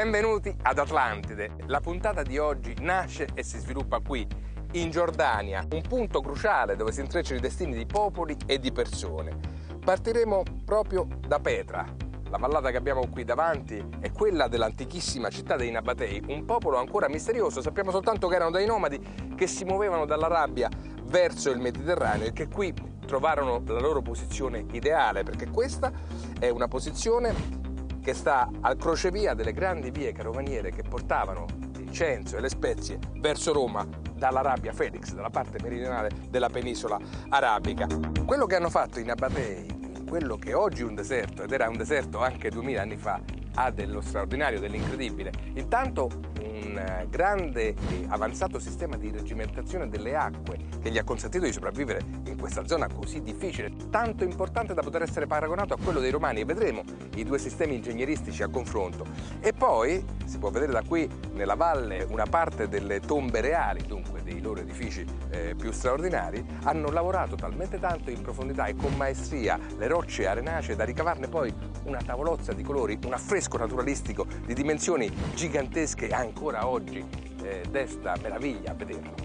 Benvenuti ad Atlantide. La puntata di oggi nasce e si sviluppa qui, in Giordania, un punto cruciale dove si intrecciano i destini di popoli e di persone. Partiremo proprio da Petra. La vallata che abbiamo qui davanti è quella dell'antichissima città dei Nabatei, un popolo ancora misterioso. Sappiamo soltanto che erano dei nomadi che si muovevano dall'Arabia verso il Mediterraneo e che qui trovarono la loro posizione ideale, perché questa è una posizione che sta al crocevia delle grandi vie carovaniere che portavano l'incenso e le spezie verso Roma dall'Arabia Felix, dalla parte meridionale della penisola arabica. Quello che hanno fatto i Nabatei, quello che oggi è un deserto, ed era un deserto anche 2000 anni fa, ha dello straordinario, dell'incredibile. Intanto un grande e avanzato sistema di reggimentazione delle acque che gli ha consentito di sopravvivere in questa zona così difficile, tanto importante da poter essere paragonato a quello dei Romani, e vedremo i due sistemi ingegneristici a confronto. E poi si può vedere da qui nella valle una parte delle tombe reali, dunque dei loro edifici più straordinari. Hanno lavorato talmente tanto in profondità e con maestria le rocce arenacee da ricavarne poi una tavolozza di colori, un affresco naturalistico di dimensioni gigantesche, e ancora oggi desta meraviglia a vederlo.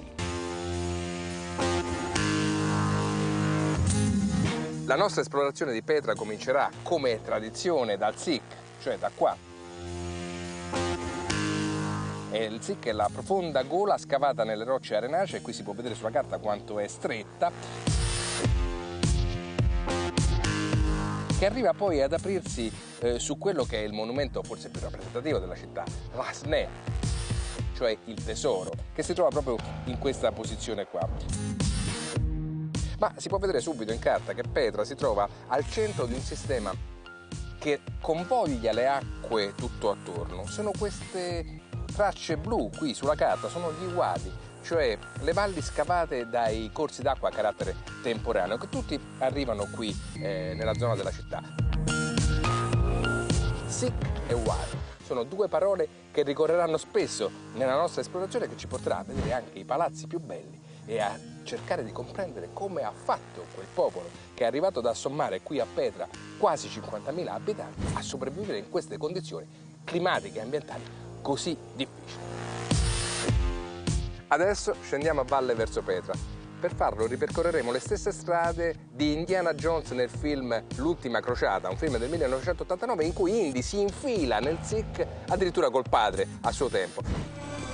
La nostra esplorazione di Petra comincerà, come è tradizione, dal Zik, cioè da qua. E il Zik è la profonda gola scavata nelle rocce arenacee, qui si può vedere sulla carta quanto è stretta, che arriva poi ad aprirsi su quello che è il monumento forse più rappresentativo della città, Rasne, cioè il tesoro, che si trova proprio in questa posizione qua. Ma si può vedere subito in carta che Petra si trova al centro di un sistema che convoglia le acque tutto attorno. Sono queste tracce blu qui sulla carta, sono gli uadi, cioè le valli scavate dai corsi d'acqua a carattere temporaneo, che tutti arrivano qui nella zona della città. Zik e wadi sono due parole che ricorreranno spesso nella nostra esplorazione, che ci porterà a vedere anche i palazzi più belli e a cercare di comprendere come ha fatto quel popolo che è arrivato ad assommare qui a Petra quasi 50.000 abitanti a sopravvivere in queste condizioni climatiche e ambientali così difficili. Adesso scendiamo a valle verso Petra. Per farlo ripercorreremo le stesse strade di Indiana Jones nel film L'ultima crociata, un film del 1989 in cui Indy si infila nel Zik addirittura col padre a suo tempo.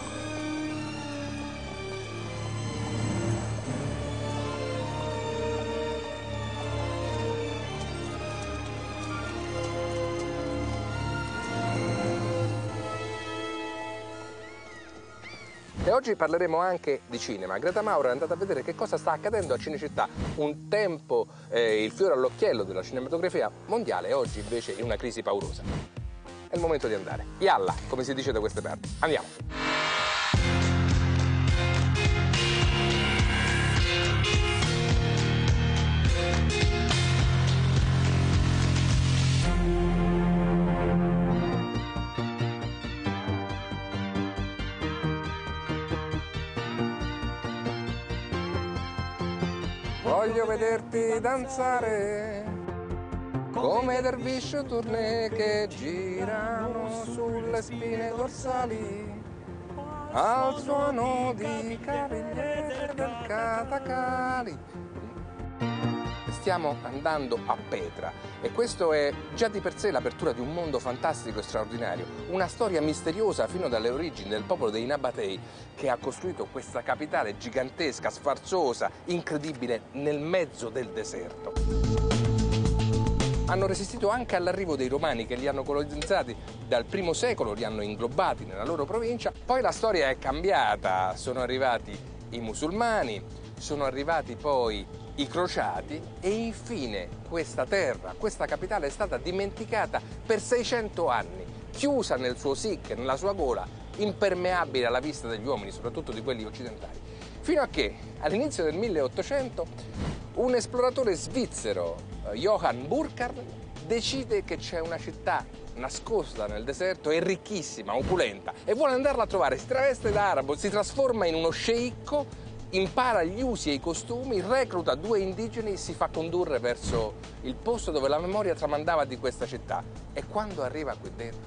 E oggi parleremo anche di cinema. Greta Mauro è andata a vedere che cosa sta accadendo a Cinecittà, un tempo il fiore all'occhiello della cinematografia mondiale, e oggi invece in una crisi paurosa. È il momento di andare. Yalla, come si dice da queste parti. Andiamo! Voglio vederti danzare come dervisci tournée che girano sulle spine dorsali al suono di cavigliere del Katakali. Stiamo andando a Petra e questo è già di per sé l'apertura di un mondo fantastico e straordinario, una storia misteriosa fino dalle origini del popolo dei Nabatei che ha costruito questa capitale gigantesca, sfarzosa, incredibile nel mezzo del deserto. Hanno resistito anche all'arrivo dei Romani che li hanno colonizzati dal I secolo, li hanno inglobati nella loro provincia. Poi la storia è cambiata, sono arrivati i musulmani, sono arrivati poi i crociati e infine questa terra, questa capitale è stata dimenticata per 600 anni, chiusa nel suo Zik, nella sua gola, impermeabile alla vista degli uomini, soprattutto di quelli occidentali. Fino a che all'inizio del 1800 un esploratore svizzero, Johann Burckhardt, decide che c'è una città nascosta nel deserto e ricchissima, opulenta, e vuole andarla a trovare. Si traveste da arabo, si trasforma in uno sceicco, impara gli usi e i costumi, recluta 2 indigeni, si fa condurre verso il posto dove la memoria tramandava di questa città. E quando arriva qui dentro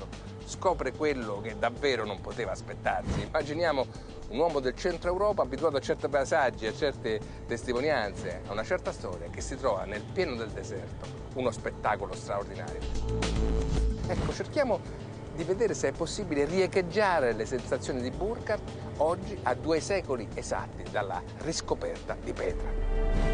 scopre quello che davvero non poteva aspettarsi. Immaginiamo un uomo del centro Europa abituato a certi paesaggi, a certe testimonianze, a una certa storia, che si trova nel pieno del deserto, uno spettacolo straordinario. Ecco, cerchiamo di vedere se è possibile riecheggiare le sensazioni di Burckhardt oggi, a 2 secoli esatti dalla riscoperta di Petra.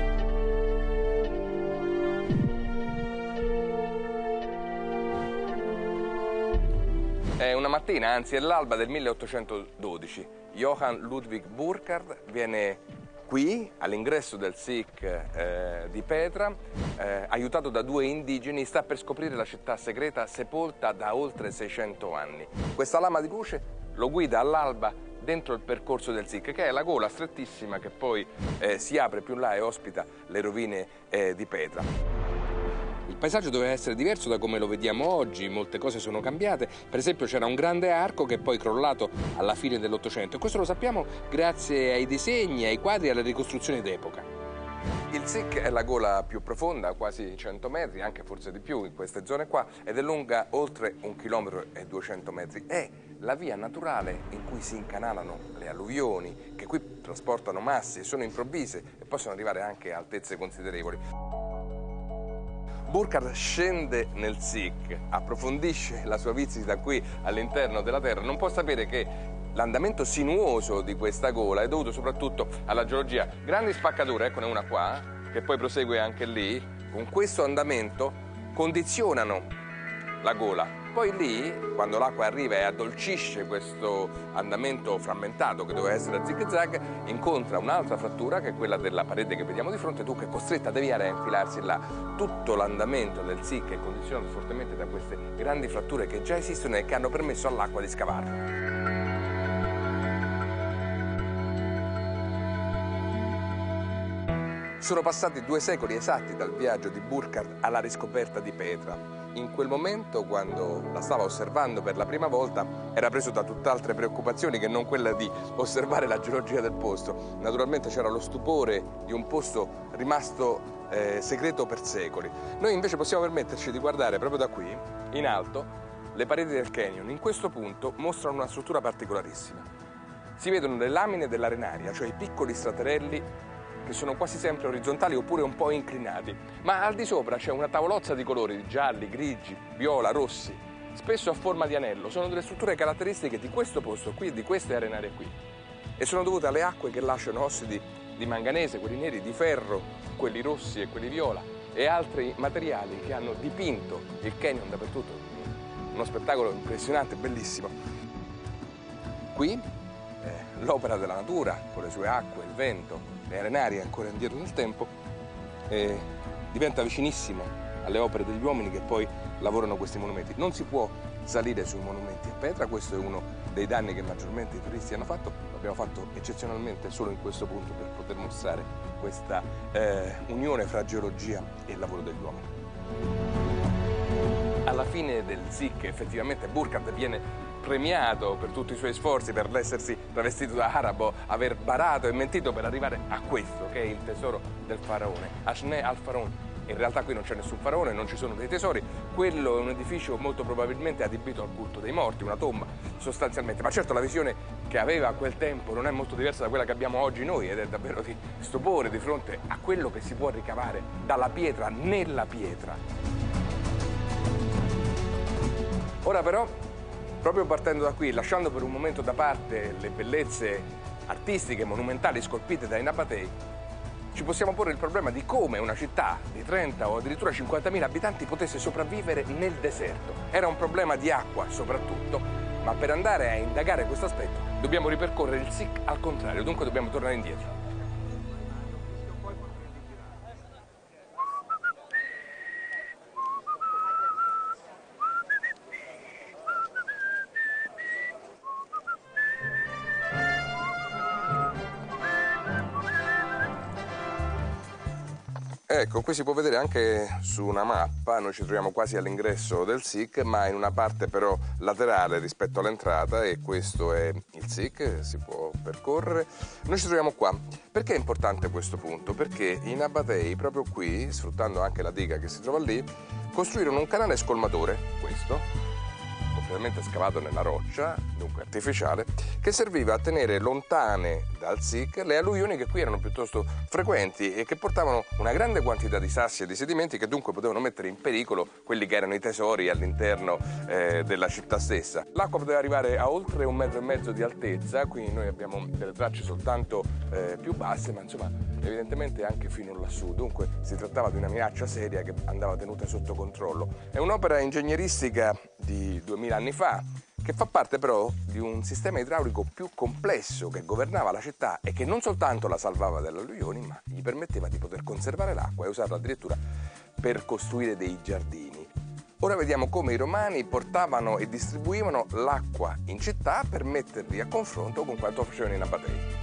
È una mattina, anzi è l'alba del 1812. Johann Ludwig Burckhardt viene qui, all'ingresso del SIC di Petra, aiutato da 2 indigeni, sta per scoprire la città segreta sepolta da oltre 600 anni. Questa lama di luce lo guida all'alba dentro il percorso del SIC, che è la gola strettissima che poi si apre più in là e ospita le rovine di Petra. Il paesaggio doveva essere diverso da come lo vediamo oggi, molte cose sono cambiate. Per esempio c'era un grande arco che è poi crollato alla fine dell'Ottocento, e questo lo sappiamo grazie ai disegni, ai quadri e alle ricostruzioni d'epoca. Il SIC è la gola più profonda, quasi 100 metri, anche forse di più in queste zone qua, ed è lunga oltre 1,2 km. È la via naturale in cui si incanalano le alluvioni, che qui trasportano massi, sono improvvise e possono arrivare anche a altezze considerevoli. Burckhardt scende nel SIC, approfondisce la sua visita qui all'interno della terra, non può sapere che l'andamento sinuoso di questa gola è dovuto soprattutto alla geologia. Grandi spaccature, eccone una qua, che poi prosegue anche lì, con questo andamento condizionano la gola. Poi lì, quando l'acqua arriva e addolcisce questo andamento frammentato che doveva essere a zig-zag, incontra un'altra frattura che è quella della parete che vediamo di fronte, dunque è costretta a deviare e a infilarsi là. Tutto l'andamento del SIC è condizionato fortemente da queste grandi fratture che già esistono e che hanno permesso all'acqua di scavarlo. Sono passati 2 secoli esatti dal viaggio di Burckhardt alla riscoperta di Petra. In quel momento, quando la stava osservando per la prima volta, era preso da tutt'altre preoccupazioni che non quella di osservare la geologia del posto. Naturalmente c'era lo stupore di un posto rimasto segreto per secoli. Noi invece possiamo permetterci di guardare proprio da qui, in alto, le pareti del canyon. In questo punto mostrano una struttura particolarissima. Si vedono le lamine dell'arenaria, cioè i piccoli straterelli che sono quasi sempre orizzontali oppure un po' inclinati, ma al di sopra c'è una tavolozza di colori gialli, grigi, viola, rossi, spesso a forma di anello. Sono delle strutture caratteristiche di questo posto qui, di queste arenarie qui, e sono dovute alle acque che lasciano ossidi di manganese, quelli neri, di ferro, quelli rossi e quelli viola, e altri materiali che hanno dipinto il canyon dappertutto. Uno spettacolo impressionante, bellissimo. Qui l'opera della natura, con le sue acque, il vento, le arenarie ancora indietro nel tempo, diventa vicinissimo alle opere degli uomini che poi lavorano questi monumenti. Non si può salire sui monumenti a Petra, questo è uno dei danni che maggiormente i turisti hanno fatto. L'abbiamo fatto eccezionalmente solo in questo punto per poter mostrare questa unione fra geologia e il lavoro degli uomini. Alla fine del SIC effettivamente Burckhardt viene premiato per tutti i suoi sforzi, per l'essersi travestito da arabo, aver barato e mentito per arrivare a questo che è il tesoro del faraone, Ashne al-Faraon. In realtà qui non c'è nessun faraone, non ci sono dei tesori, quello è un edificio molto probabilmente adibito al culto dei morti, una tomba sostanzialmente, ma certo la visione che aveva a quel tempo non è molto diversa da quella che abbiamo oggi noi, ed è davvero di stupore di fronte a quello che si può ricavare dalla pietra nella pietra. Ora però, proprio partendo da qui, lasciando per un momento da parte le bellezze artistiche, monumentali, scolpite dai Nabatei, ci possiamo porre il problema di come una città di 30 o addirittura 50.000 abitanti potesse sopravvivere nel deserto. Era un problema di acqua soprattutto, ma per andare a indagare questo aspetto dobbiamo ripercorrere il SIC al contrario, dunque dobbiamo tornare indietro. Ecco, qui si può vedere anche su una mappa, noi ci troviamo quasi all'ingresso del SIC, ma in una parte però laterale rispetto all'entrata, e questo è il SIC, si può percorrere. Noi ci troviamo qua. Perché è importante questo punto? Perché i Nabatei, proprio qui, sfruttando anche la diga che si trova lì, costruirono un canale scolmatore, questo, letteralmente scavato nella roccia, dunque artificiale, che serviva a tenere lontane dal SIC le alluvioni che qui erano piuttosto frequenti e che portavano una grande quantità di sassi e di sedimenti che dunque potevano mettere in pericolo quelli che erano i tesori all'interno della città stessa. L'acqua poteva arrivare a oltre 1,5 metri di altezza, qui noi abbiamo delle tracce soltanto più basse, ma insomma evidentemente anche fino lassù, dunque si trattava di una minaccia seria che andava tenuta sotto controllo. È un'opera ingegneristica di 2000 anni fa, che fa parte però di un sistema idraulico più complesso che governava la città e che non soltanto la salvava dalle alluvioni, ma gli permetteva di poter conservare l'acqua e usarla addirittura per costruire dei giardini. Ora vediamo come i romani portavano e distribuivano l'acqua in città per metterli a confronto con quanto facevano in abatteria.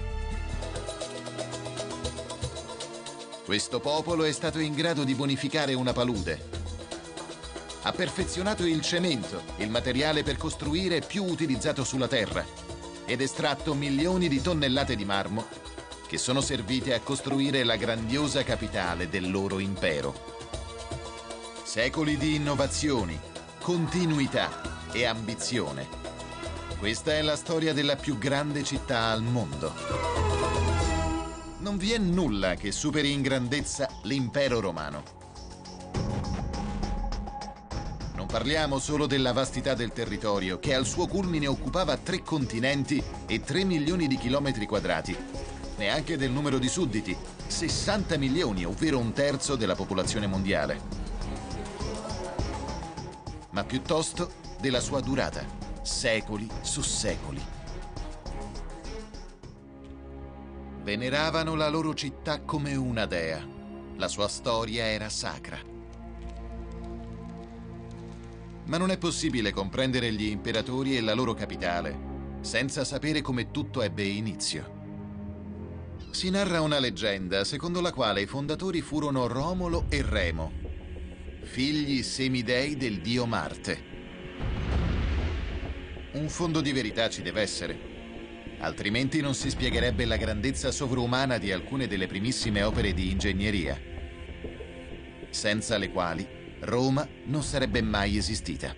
Questo popolo è stato in grado di bonificare una palude. Ha perfezionato il cemento, il materiale per costruire più utilizzato sulla terra, ed estratto milioni di tonnellate di marmo che sono servite a costruire la grandiosa capitale del loro impero. Secoli di innovazioni, continuità e ambizione. Questa è la storia della più grande città al mondo. Non vi è nulla che superi in grandezza l'impero romano. Non parliamo solo della vastità del territorio, che al suo culmine occupava 3 continenti e 3 milioni di chilometri quadrati, neanche del numero di sudditi, 60 milioni, ovvero 1/3 della popolazione mondiale. Ma piuttosto della sua durata, secoli su secoli. Veneravano la loro città come una dea. La sua storia era sacra. Ma non è possibile comprendere gli imperatori e la loro capitale senza sapere come tutto ebbe inizio. Si narra una leggenda secondo la quale i fondatori furono Romolo e Remo, figli semidei del dio Marte. Un fondo di verità ci deve essere. Altrimenti non si spiegherebbe la grandezza sovrumana di alcune delle primissime opere di ingegneria, senza le quali Roma non sarebbe mai esistita.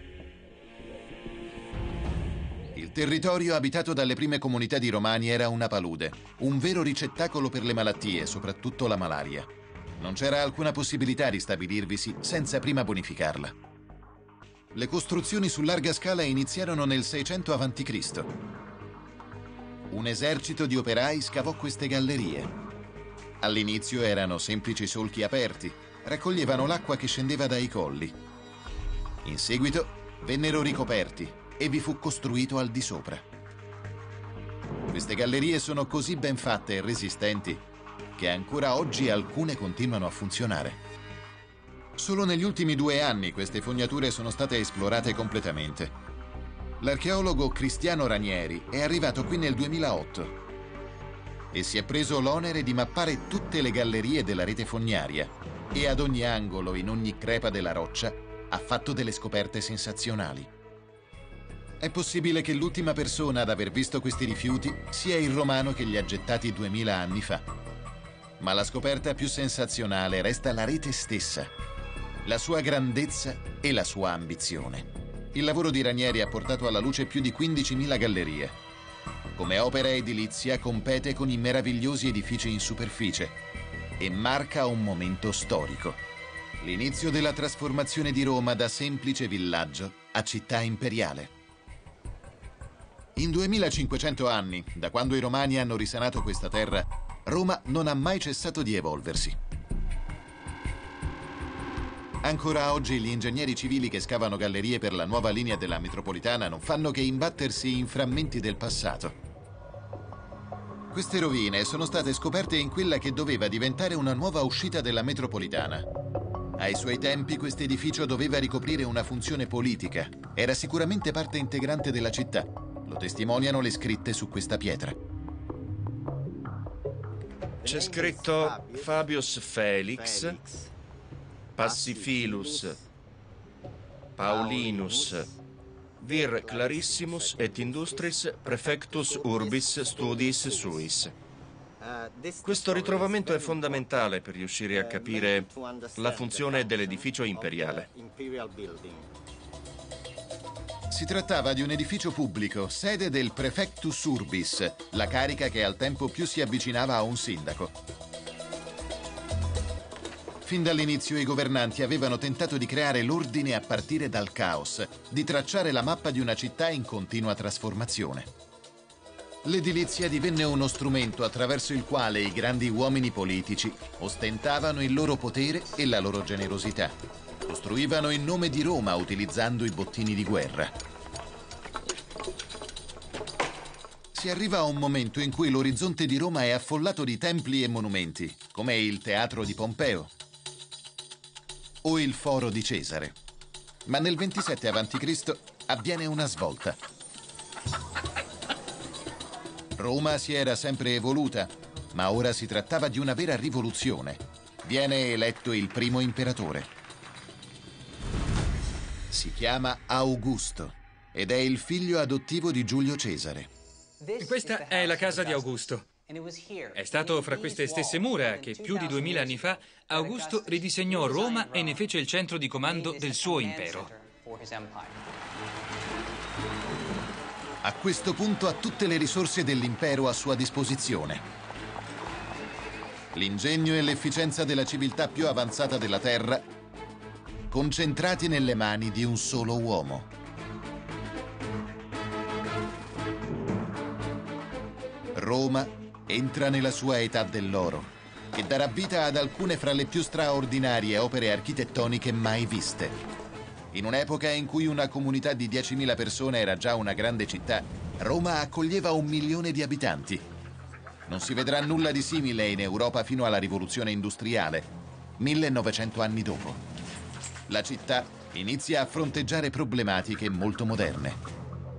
Il territorio abitato dalle prime comunità di Romani era una palude, un vero ricettacolo per le malattie, soprattutto la malaria. Non c'era alcuna possibilità di stabilirvisi senza prima bonificarla. Le costruzioni su larga scala iniziarono nel 600 a.C. Un esercito di operai scavò queste gallerie. All'inizio erano semplici solchi aperti, raccoglievano l'acqua che scendeva dai colli. In seguito vennero ricoperti e vi fu costruito al di sopra. Queste gallerie sono così ben fatte e resistenti che ancora oggi alcune continuano a funzionare. Solo negli ultimi 2 anni queste fognature sono state esplorate completamente. L'archeologo Cristiano Ranieri è arrivato qui nel 2008 e si è preso l'onere di mappare tutte le gallerie della rete fognaria e ad ogni angolo, in ogni crepa della roccia, ha fatto delle scoperte sensazionali. È possibile che l'ultima persona ad aver visto questi rifiuti sia il romano che li ha gettati 2000 anni fa. Ma la scoperta più sensazionale resta la rete stessa, la sua grandezza e la sua ambizione. Il lavoro di Ranieri ha portato alla luce più di 15.000 gallerie. Come opera edilizia compete con i meravigliosi edifici in superficie e marca un momento storico. L'inizio della trasformazione di Roma da semplice villaggio a città imperiale. In 2500 anni, da quando i Romani hanno risanato questa terra, Roma non ha mai cessato di evolversi. Ancora oggi gli ingegneri civili che scavano gallerie per la nuova linea della metropolitana non fanno che imbattersi in frammenti del passato. Queste rovine sono state scoperte in quella che doveva diventare una nuova uscita della metropolitana. Ai suoi tempi questo edificio doveva ricoprire una funzione politica. Era sicuramente parte integrante della città. Lo testimoniano le scritte su questa pietra. C'è scritto Fabius Felix, Passifilus, Paulinus, vir clarissimus et industris prefectus urbis studiis suis. Questo ritrovamento è fondamentale per riuscire a capire la funzione dell'edificio imperiale. Si Si trattava di un edificio pubblico, sede del Prefectus Urbis, la carica che al tempo più si avvicinava a un sindaco. Fin dall'inizio i governanti avevano tentato di creare l'ordine a partire dal caos, di tracciare la mappa di una città in continua trasformazione. L'edilizia divenne uno strumento attraverso il quale i grandi uomini politici ostentavano il loro potere e la loro generosità. Costruivano in nome di Roma utilizzando i bottini di guerra. Si arriva a un momento in cui l'orizzonte di Roma è affollato di templi e monumenti, come il Teatro di Pompeo o il Foro di Cesare. Ma nel 27 a.C. avviene una svolta. Roma si era sempre evoluta, ma ora si trattava di una vera rivoluzione. Viene eletto il primo imperatore. Si chiama Augusto ed è il figlio adottivo di Giulio Cesare. Questa è la casa di Augusto. È stato fra queste stesse mura che più di 2000 anni fa Augusto ridisegnò Roma e ne fece il centro di comando del suo impero. A questo punto ha tutte le risorse dell'impero a sua disposizione. L'ingegno e l'efficienza della civiltà più avanzata della terra, concentrati nelle mani di un solo uomo. Roma entra nella sua età dell'oro, che darà vita ad alcune fra le più straordinarie opere architettoniche mai viste. In un'epoca in cui una comunità di 10.000 persone era già una grande città, Roma accoglieva 1 milione di abitanti. Non si vedrà nulla di simile in Europa fino alla rivoluzione industriale, 1900 anni dopo. La città inizia a fronteggiare problematiche molto moderne.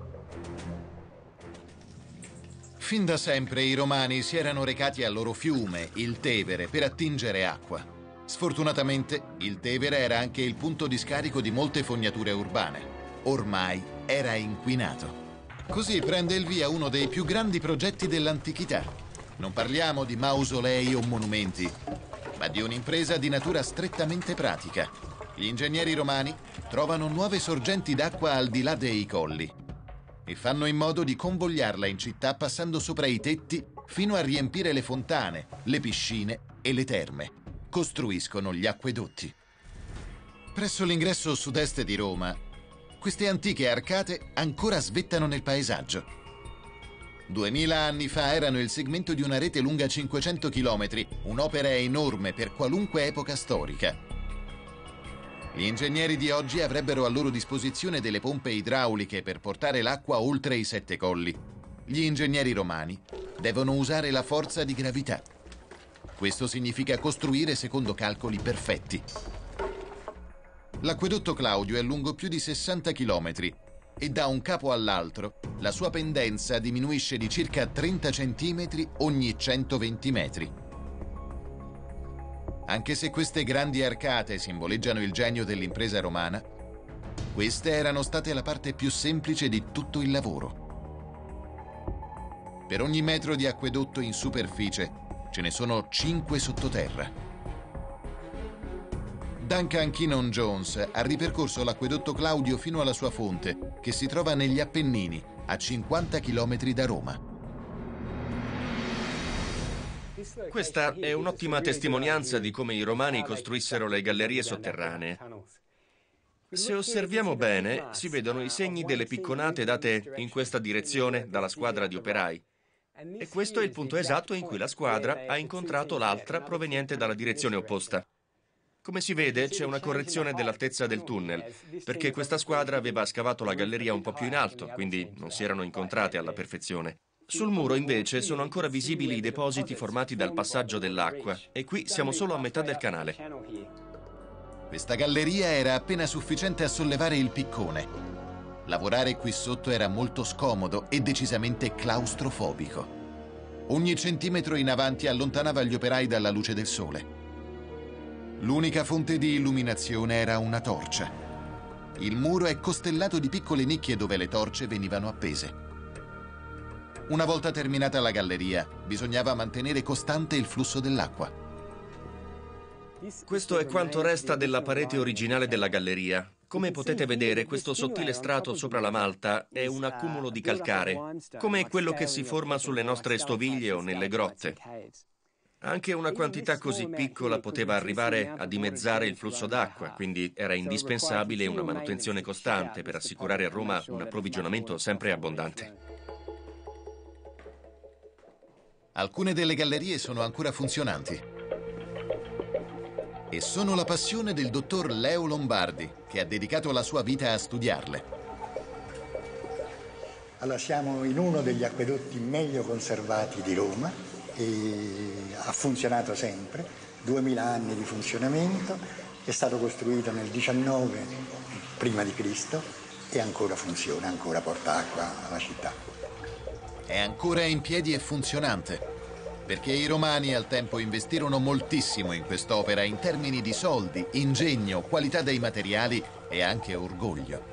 Fin da sempre i romani si erano recati al loro fiume, il Tevere, per attingere acqua. Sfortunatamente, il Tevere era anche il punto di scarico di molte fognature urbane. Ormai era inquinato. Così prende il via uno dei più grandi progetti dell'antichità. Non parliamo di mausolei o monumenti, ma di un'impresa di natura strettamente pratica. Gli ingegneri romani trovano nuove sorgenti d'acqua al di là dei colli e fanno in modo di convogliarla in città passando sopra i tetti fino a riempire le fontane, le piscine e le terme. Costruiscono gli acquedotti. Presso l'ingresso sud-est di Roma, queste antiche arcate ancora svettano nel paesaggio. 2000 anni fa erano il segmento di una rete lunga 500 km, un'opera enorme per qualunque epoca storica. Gli ingegneri di oggi avrebbero a loro disposizione delle pompe idrauliche per portare l'acqua oltre i 7 colli. Gli ingegneri romani devono usare la forza di gravità. Questo significa costruire secondo calcoli perfetti. L'acquedotto Claudio è lungo più di 60 km e da un capo all'altro la sua pendenza diminuisce di circa 30 cm ogni 120 metri. Anche se queste grandi arcate simboleggiano il genio dell'impresa romana, queste erano state la parte più semplice di tutto il lavoro. Per ogni metro di acquedotto in superficie ce ne sono 5 sottoterra. Duncan Keenan Jones ha ripercorso l'acquedotto Claudio fino alla sua fonte, che si trova negli Appennini, a 50 km da Roma. Questa è un'ottima testimonianza di come i romani costruissero le gallerie sotterranee. Se osserviamo bene, si vedono i segni delle picconate date in questa direzione dalla squadra di operai. E questo è il punto esatto in cui la squadra ha incontrato l'altra proveniente dalla direzione opposta. Come si vede, c'è una correzione dell'altezza del tunnel, perché questa squadra aveva scavato la galleria un po' più in alto, quindi non si erano incontrate alla perfezione. Sul muro, invece, sono ancora visibili i depositi formati dal passaggio dell'acqua, e qui siamo solo a metà del canale. Questa galleria era appena sufficiente a sollevare il piccone. Lavorare qui sotto era molto scomodo e decisamente claustrofobico. Ogni centimetro in avanti allontanava gli operai dalla luce del sole. L'unica fonte di illuminazione era una torcia. Il muro è costellato di piccole nicchie dove le torce venivano appese. Una volta terminata la galleria, bisognava mantenere costante il flusso dell'acqua. Questo è quanto resta della parete originale della galleria. Come potete vedere, questo sottile strato sopra la malta è un accumulo di calcare, come quello che si forma sulle nostre stoviglie o nelle grotte. Anche una quantità così piccola poteva arrivare a dimezzare il flusso d'acqua, quindi era indispensabile una manutenzione costante per assicurare a Roma un approvvigionamento sempre abbondante. Alcune delle gallerie sono ancora funzionanti e sono la passione del dottor Leo Lombardi, che ha dedicato la sua vita a studiarle. Allora, siamo in uno degli acquedotti meglio conservati di Roma e ha funzionato sempre, 2000 anni di funzionamento, è stato costruito nel 19 prima di Cristo e ancora funziona, ancora porta acqua alla città. È ancora in piedi e funzionante, perché i romani al tempo investirono moltissimo in quest'opera in termini di soldi, ingegno, qualità dei materiali e anche orgoglio.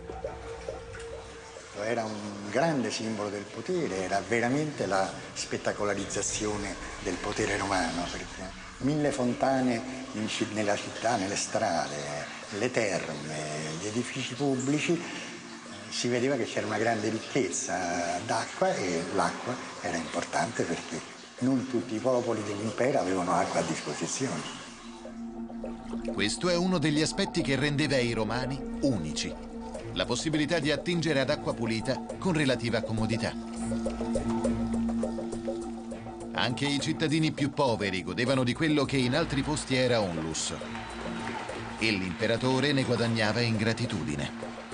Era un grande simbolo del potere, era veramente la spettacolarizzazione del potere romano, perché 1000 fontane nella città, nelle strade, le terme, gli edifici pubblici, si vedeva che c'era una grande ricchezza d'acqua e l'acqua era importante perché non tutti i popoli dell'impero avevano acqua a disposizione. Questo è uno degli aspetti che rendeva i romani unici. La possibilità di attingere ad acqua pulita con relativa comodità. Anche i cittadini più poveri godevano di quello che in altri posti era un lusso. E l'imperatore ne guadagnava in gratitudine.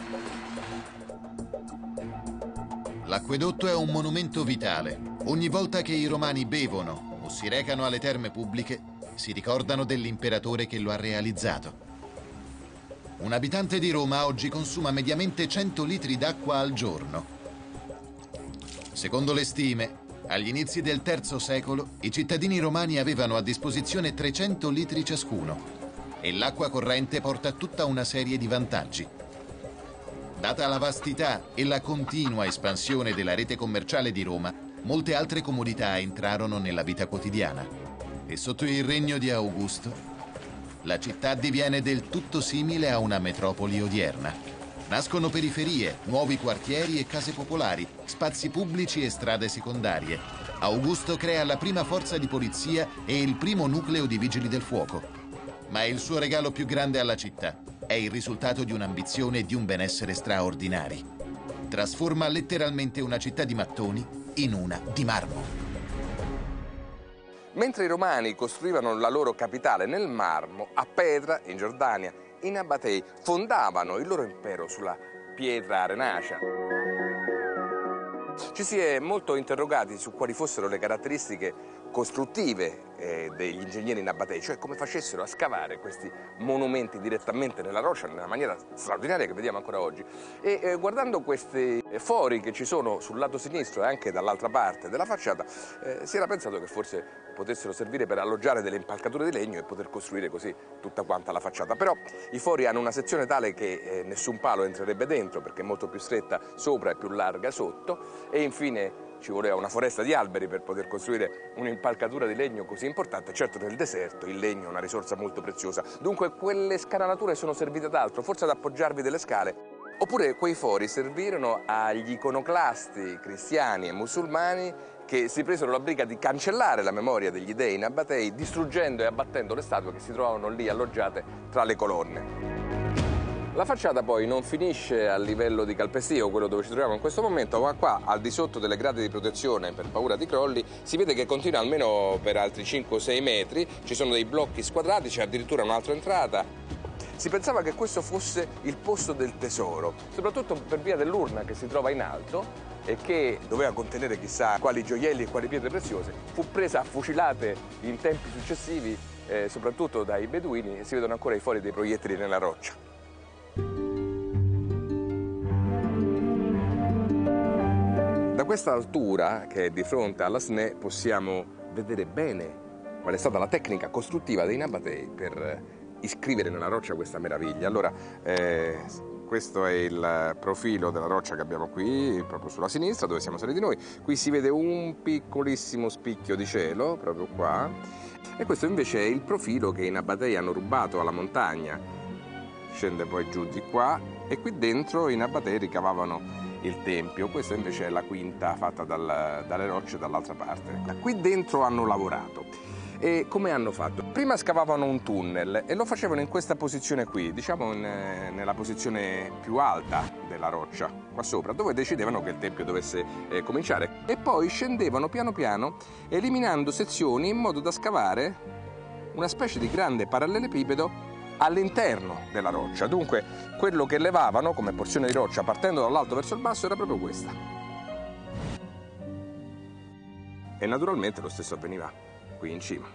L'acquedotto è un monumento vitale. Ogni volta che i romani bevono o si recano alle terme pubbliche, si ricordano dell'imperatore che lo ha realizzato. Un abitante di Roma oggi consuma mediamente 100 litri d'acqua al giorno. Secondo le stime, agli inizi del III secolo, i cittadini romani avevano a disposizione 300 litri ciascuno e l'acqua corrente porta tutta una serie di vantaggi. Data la vastità e la continua espansione della rete commerciale di Roma, molte altre comodità entrarono nella vita quotidiana e sotto il regno di Augusto la città diviene del tutto simile a una metropoli odierna. Nascono periferie, nuovi quartieri e case popolari, spazi pubblici e strade secondarie. Augusto crea la prima forza di polizia e il primo nucleo di vigili del fuoco. Ma il suo regalo più grande alla città è il risultato di un'ambizione e di un benessere straordinari. Trasforma letteralmente una città di mattoni in una di marmo. Mentre i romani costruivano la loro capitale nel marmo, a Petra, in Giordania, i Nabatei fondavano il loro impero sulla pietra arenacea. Ci si è molto interrogati su quali fossero le caratteristiche costruttive degli ingegneri nabatei, cioè come facessero a scavare questi monumenti direttamente nella roccia nella maniera straordinaria che vediamo ancora oggi. E guardando questi fori che ci sono sul lato sinistro e anche dall'altra parte della facciata, si era pensato che forse potessero servire per alloggiare delle impalcature di legno e poter costruire così tutta quanta la facciata. Però i fori hanno una sezione tale che nessun palo entrerebbe dentro perché è molto più stretta sopra e più larga sotto, e infine ci voleva una foresta di alberi per poter costruire un'impalcatura di legno così importante. Certo, nel deserto il legno è una risorsa molto preziosa, dunque quelle scanalature sono servite ad altro, forse ad appoggiarvi delle scale, oppure quei fori servirono agli iconoclasti cristiani e musulmani che si presero la briga di cancellare la memoria degli dei nabatei distruggendo e abbattendo le statue che si trovavano lì alloggiate tra le colonne. La facciata poi non finisce al livello di calpestio, quello dove ci troviamo in questo momento, ma qua, al di sotto delle grate di protezione per paura di crolli, si vede che continua almeno per altri 5-6 metri, ci sono dei blocchi squadrati, c'è addirittura un'altra entrata. Si pensava che questo fosse il posto del tesoro, soprattutto per via dell'urna che si trova in alto e che doveva contenere chissà quali gioielli e quali pietre preziose. Fu presa a fucilate in tempi successivi, soprattutto dai beduini, e si vedono ancora i fori dei proiettili nella roccia. Da questa altura, che è di fronte alla SNE, possiamo vedere bene qual è stata la tecnica costruttiva dei nabatei per iscrivere nella roccia questa meraviglia. Allora, questo è il profilo della roccia che abbiamo qui, proprio sulla sinistra, dove siamo saliti noi. Qui si vede un piccolissimo spicchio di cielo, proprio qua. E questo invece è il profilo che i nabatei hanno rubato alla montagna. scende poi giù di qua e qui dentro in Nabatei ricavavano il tempio. Questa invece è la quinta fatta dalle rocce dall'altra parte. Qui dentro hanno lavorato. E come hanno fatto? Prima scavavano un tunnel e lo facevano in questa posizione qui, diciamo nella posizione più alta della roccia, qua sopra, dove decidevano che il tempio dovesse cominciare. E poi scendevano piano piano, eliminando sezioni in modo da scavare una specie di grande parallelepipedo all'interno della roccia. Dunque, quello che levavano come porzione di roccia partendo dall'alto verso il basso era proprio questa. E naturalmente lo stesso avveniva qui in cima.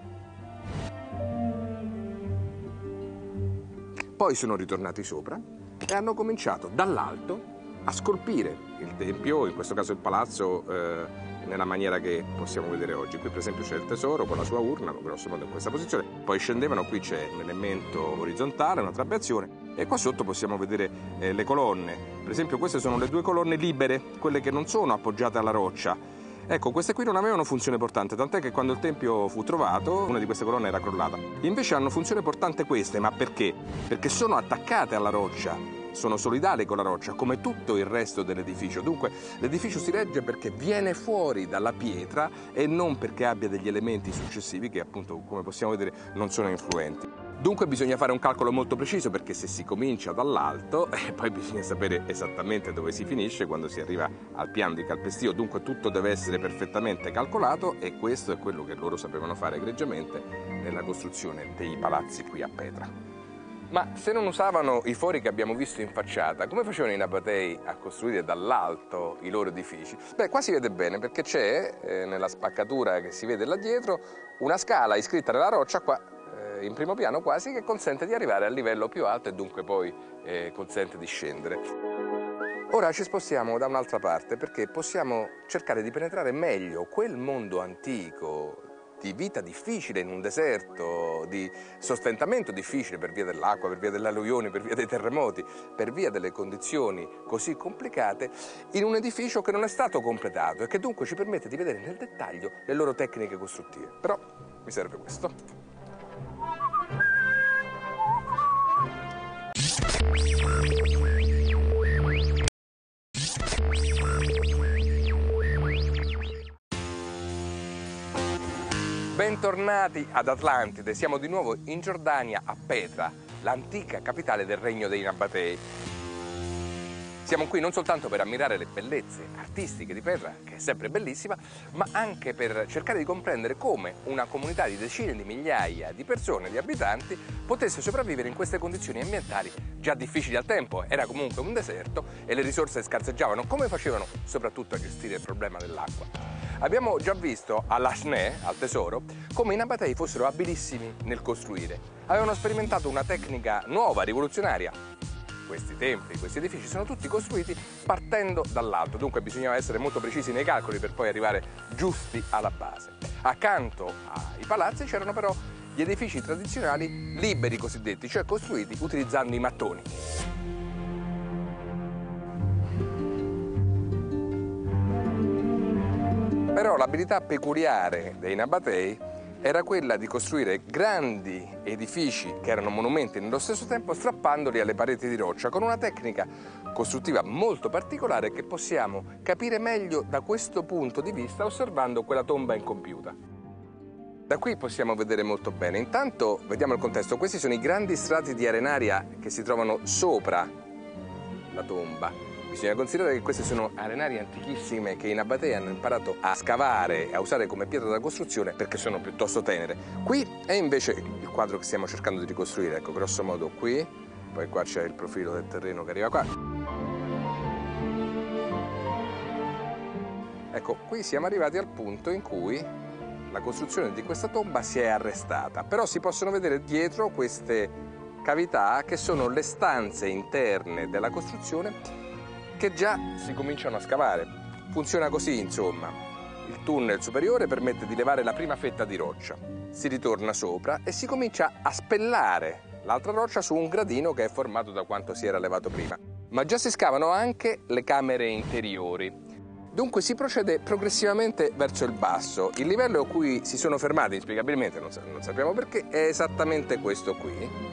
Poi sono ritornati sopra e hanno cominciato dall'alto a scolpire il tempio, in questo caso il palazzo, nella maniera che possiamo vedere oggi. Qui per esempio c'è il tesoro con la sua urna, grosso modo in questa posizione. Poi scendevano, qui c'è un elemento orizzontale, una trabeazione, e qua sotto possiamo vedere le colonne. Per esempio queste sono le due colonne libere, quelle che non sono appoggiate alla roccia. Ecco, queste qui non avevano funzione portante, tant'è che quando il tempio fu trovato, una di queste colonne era crollata. Invece hanno funzione portante queste, ma perché? Perché sono attaccate alla roccia, sono solidali con la roccia, come tutto il resto dell'edificio. Dunque, l'edificio si regge perché viene fuori dalla pietra e non perché abbia degli elementi successivi che, appunto, come possiamo vedere, non sono influenti. Dunque bisogna fare un calcolo molto preciso, perché se si comincia dall'alto poi bisogna sapere esattamente dove si finisce quando si arriva al piano di calpestio. Dunque tutto deve essere perfettamente calcolato e questo è quello che loro sapevano fare egregiamente nella costruzione dei palazzi qui a Petra. Ma se non usavano i fori che abbiamo visto in facciata, come facevano i Nabatei a costruire dall'alto i loro edifici? Beh, qua si vede bene perché c'è, nella spaccatura che si vede là dietro, una scala iscritta nella roccia qua, in primo piano quasi, che consente di arrivare al livello più alto e dunque poi consente di scendere. Ora ci spostiamo da un'altra parte perché possiamo cercare di penetrare meglio quel mondo antico di vita difficile in un deserto, di sostentamento difficile per via dell'acqua, per via delle alluvioni, per via dei terremoti, per via delle condizioni così complicate, in un edificio che non è stato completato e che dunque ci permette di vedere nel dettaglio le loro tecniche costruttive. Però mi serve questo. Bentornati ad Atlantide, siamo di nuovo in Giordania a Petra, l'antica capitale del regno dei Nabatei. Siamo qui non soltanto per ammirare le bellezze artistiche di Petra, che è sempre bellissima, ma anche per cercare di comprendere come una comunità di decine di migliaia di persone, di abitanti, potesse sopravvivere in queste condizioni ambientali già difficili al tempo. Era comunque un deserto e le risorse scarseggiavano. Come facevano soprattutto a gestire il problema dell'acqua? Abbiamo già visto all'Ashneh, al tesoro, come i Nabatei fossero abilissimi nel costruire. Avevano sperimentato una tecnica nuova, rivoluzionaria. Questi templi, questi edifici sono tutti costruiti partendo dall'alto, dunque bisognava essere molto precisi nei calcoli per poi arrivare giusti alla base. Accanto ai palazzi c'erano però gli edifici tradizionali liberi cosiddetti, cioè costruiti utilizzando i mattoni. Però l'abilità peculiare dei Nabatei era quella di costruire grandi edifici che erano monumenti nello stesso tempo, strappandoli alle pareti di roccia, con una tecnica costruttiva molto particolare che possiamo capire meglio da questo punto di vista osservando quella tomba incompiuta. Da qui possiamo vedere molto bene. Intanto vediamo il contesto. Questi sono i grandi strati di arenaria che si trovano sopra la tomba. Bisogna considerare che queste sono arenarie antichissime che i Nabatei hanno imparato a scavare e a usare come pietra da costruzione perché sono piuttosto tenere. Qui è invece il quadro che stiamo cercando di ricostruire, ecco, grosso modo qui, poi qua c'è il profilo del terreno che arriva qua. Ecco, qui siamo arrivati al punto in cui la costruzione di questa tomba si è arrestata, però si possono vedere dietro queste cavità che sono le stanze interne della costruzione che già si cominciano a scavare. Funziona così, insomma. Il tunnel superiore permette di levare la prima fetta di roccia. Si ritorna sopra e si comincia a spellare l'altra roccia su un gradino che è formato da quanto si era levato prima. Ma già si scavano anche le camere interiori. Dunque si procede progressivamente verso il basso. Il livello a cui si sono fermati, inspiegabilmente, non sappiamo perché, è esattamente questo qui.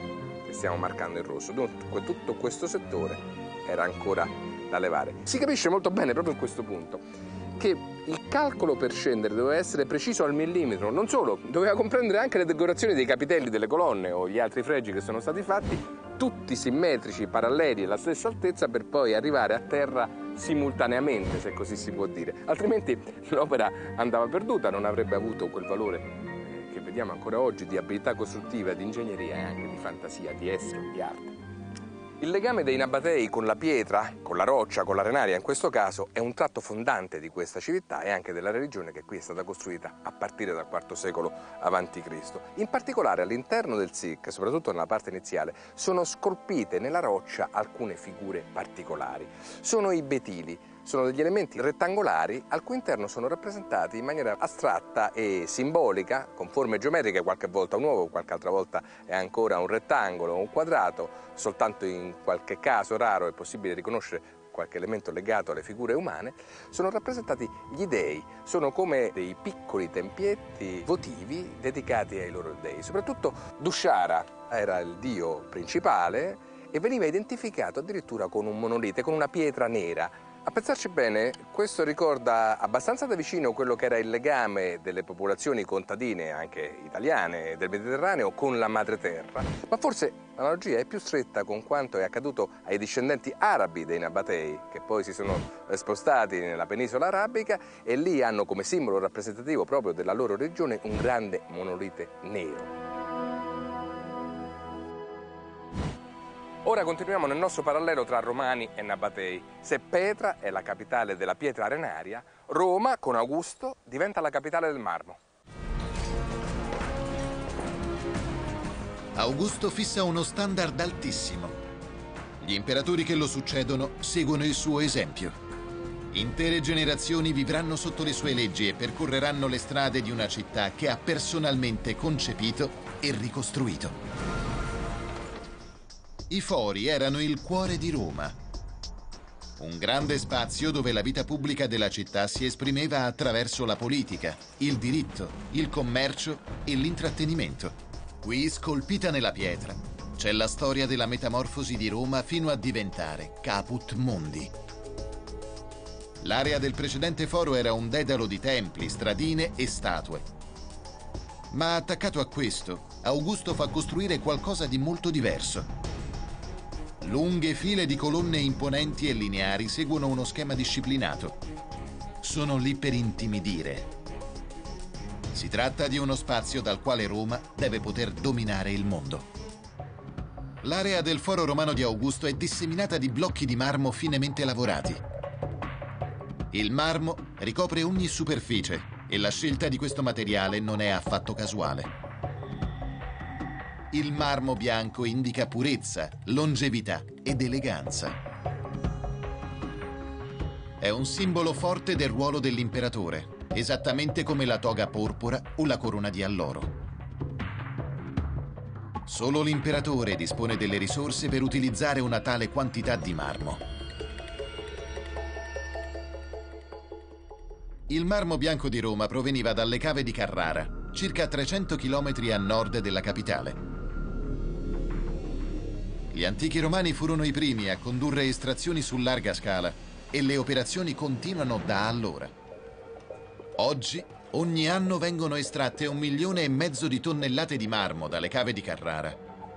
che stiamo marcando in rosso. Dunque tutto questo settore era ancora da levare. Si capisce molto bene proprio in questo punto che il calcolo per scendere doveva essere preciso al millimetro, non solo, doveva comprendere anche le decorazioni dei capitelli delle colonne o gli altri fregi che sono stati fatti, tutti simmetrici, paralleli alla stessa altezza, per poi arrivare a terra simultaneamente, se così si può dire. Altrimenti l'opera andava perduta, non avrebbe avuto quel valore che vediamo ancora oggi di abilità costruttiva, di ingegneria e anche di fantasia, di estro, di arte. Il legame dei Nabatei con la pietra, con la roccia, con l'arenaria in questo caso, è un tratto fondante di questa civiltà e anche della religione che qui è stata costruita a partire dal IV secolo a.C. In particolare all'interno del Sikh, soprattutto nella parte iniziale, sono scolpite nella roccia alcune figure particolari. Sono i betili. Sono degli elementi rettangolari al cui interno sono rappresentati in maniera astratta e simbolica, con forme geometriche, qualche volta un uovo, qualche altra volta è ancora un rettangolo o un quadrato, soltanto in qualche caso raro è possibile riconoscere qualche elemento legato alle figure umane. Sono rappresentati gli dei, sono come dei piccoli tempietti votivi dedicati ai loro dei. Soprattutto Dushara era il dio principale e veniva identificato addirittura con un monolite, con una pietra nera. A pensarci bene, questo ricorda abbastanza da vicino quello che era il legame delle popolazioni contadine, anche italiane, del Mediterraneo, con la madreterra, ma forse l'analogia è più stretta con quanto è accaduto ai discendenti arabi dei Nabatei, che poi si sono spostati nella penisola arabica e lì hanno come simbolo rappresentativo proprio della loro regione un grande monolite nero. Ora continuiamo nel nostro parallelo tra Romani e Nabatei. Se Petra è la capitale della pietra arenaria, Roma, con Augusto, diventa la capitale del marmo. Augusto fissa uno standard altissimo. Gli imperatori che lo succedono seguono il suo esempio. Intere generazioni vivranno sotto le sue leggi e percorreranno le strade di una città che ha personalmente concepito e ricostruito. I fori erano il cuore di Roma, un grande spazio dove la vita pubblica della città si esprimeva attraverso la politica, il diritto, il commercio e l'intrattenimento. Qui, scolpita nella pietra, c'è la storia della metamorfosi di Roma fino a diventare Caput Mundi. L'area del precedente foro era un dedalo di templi, stradine e statue. Ma attaccato a questo, Augusto fa costruire qualcosa di molto diverso. Lunghe file di colonne imponenti e lineari seguono uno schema disciplinato. Sono lì per intimidire. Si tratta di uno spazio dal quale Roma deve poter dominare il mondo. L'area del foro romano di Augusto è disseminata di blocchi di marmo finemente lavorati. Il marmo ricopre ogni superficie e la scelta di questo materiale non è affatto casuale. Il marmo bianco indica purezza, longevità ed eleganza. È un simbolo forte del ruolo dell'imperatore, esattamente come la toga porpora o la corona di alloro. Solo l'imperatore dispone delle risorse per utilizzare una tale quantità di marmo. Il marmo bianco di Roma proveniva dalle cave di Carrara, circa 300 km a nord della capitale. Gli antichi romani furono i primi a condurre estrazioni su larga scala e le operazioni continuano da allora. Oggi, ogni anno vengono estratte 1,5 milioni di tonnellate di marmo dalle cave di Carrara.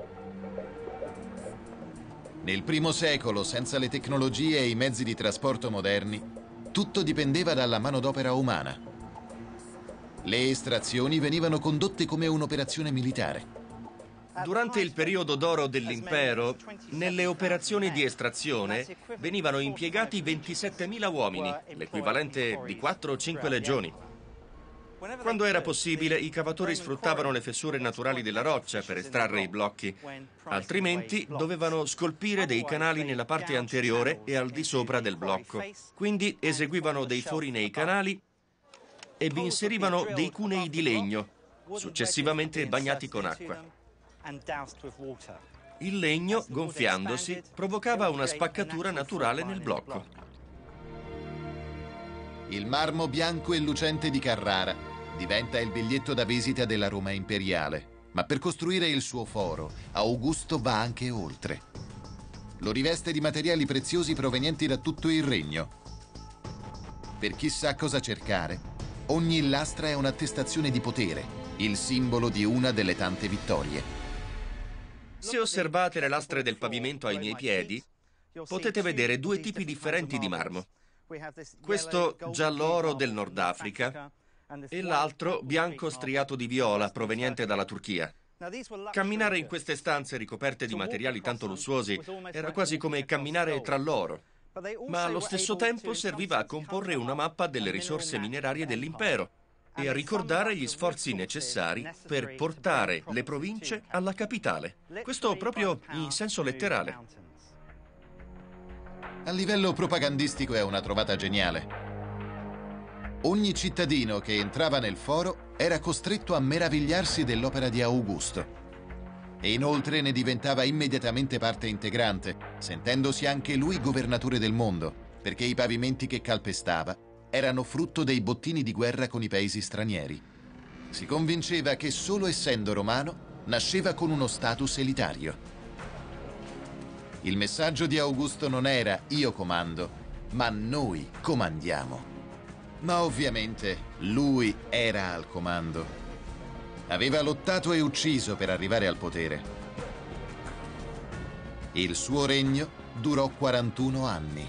Nel I secolo, senza le tecnologie e i mezzi di trasporto moderni, tutto dipendeva dalla manodopera umana. Le estrazioni venivano condotte come un'operazione militare. Durante il periodo d'oro dell'impero, nelle operazioni di estrazione venivano impiegati 27.000 uomini, l'equivalente di 4 o 5 legioni. Quando era possibile, i cavatori sfruttavano le fessure naturali della roccia per estrarre i blocchi, altrimenti dovevano scolpire dei canali nella parte anteriore e al di sopra del blocco. Quindi eseguivano dei fori nei canali e vi inserivano dei cunei di legno, successivamente bagnati con acqua. Il legno, gonfiandosi, provocava una spaccatura naturale nel blocco. Il marmo bianco e lucente di Carrara diventa il biglietto da visita della Roma imperiale. Ma per costruire il suo foro, Augusto va anche oltre. Lo riveste di materiali preziosi provenienti da tutto il regno. Per chi sa cosa cercare, ogni lastra è un'attestazione di potere, il simbolo di una delle tante vittorie. Se osservate le lastre del pavimento ai miei piedi, potete vedere due tipi differenti di marmo. Questo giallo-oro del Nord Africa e l'altro bianco striato di viola proveniente dalla Turchia. Camminare in queste stanze ricoperte di materiali tanto lussuosi era quasi come camminare tra l'oro, ma allo stesso tempo serviva a comporre una mappa delle risorse minerarie dell'impero e a ricordare gli sforzi necessari per portare le province alla capitale. Questo proprio in senso letterale. A livello propagandistico è una trovata geniale. Ogni cittadino che entrava nel foro era costretto a meravigliarsi dell'opera di Augusto e inoltre ne diventava immediatamente parte integrante, sentendosi anche lui governatore del mondo, perché i pavimenti che calpestava erano frutto dei bottini di guerra con i paesi stranieri. Si convinceva che solo essendo romano nasceva con uno status elitario. Il messaggio di Augusto non era "io comando", ma "noi comandiamo". Ma ovviamente lui era al comando. Aveva lottato e ucciso per arrivare al potere. Il suo regno durò 41 anni.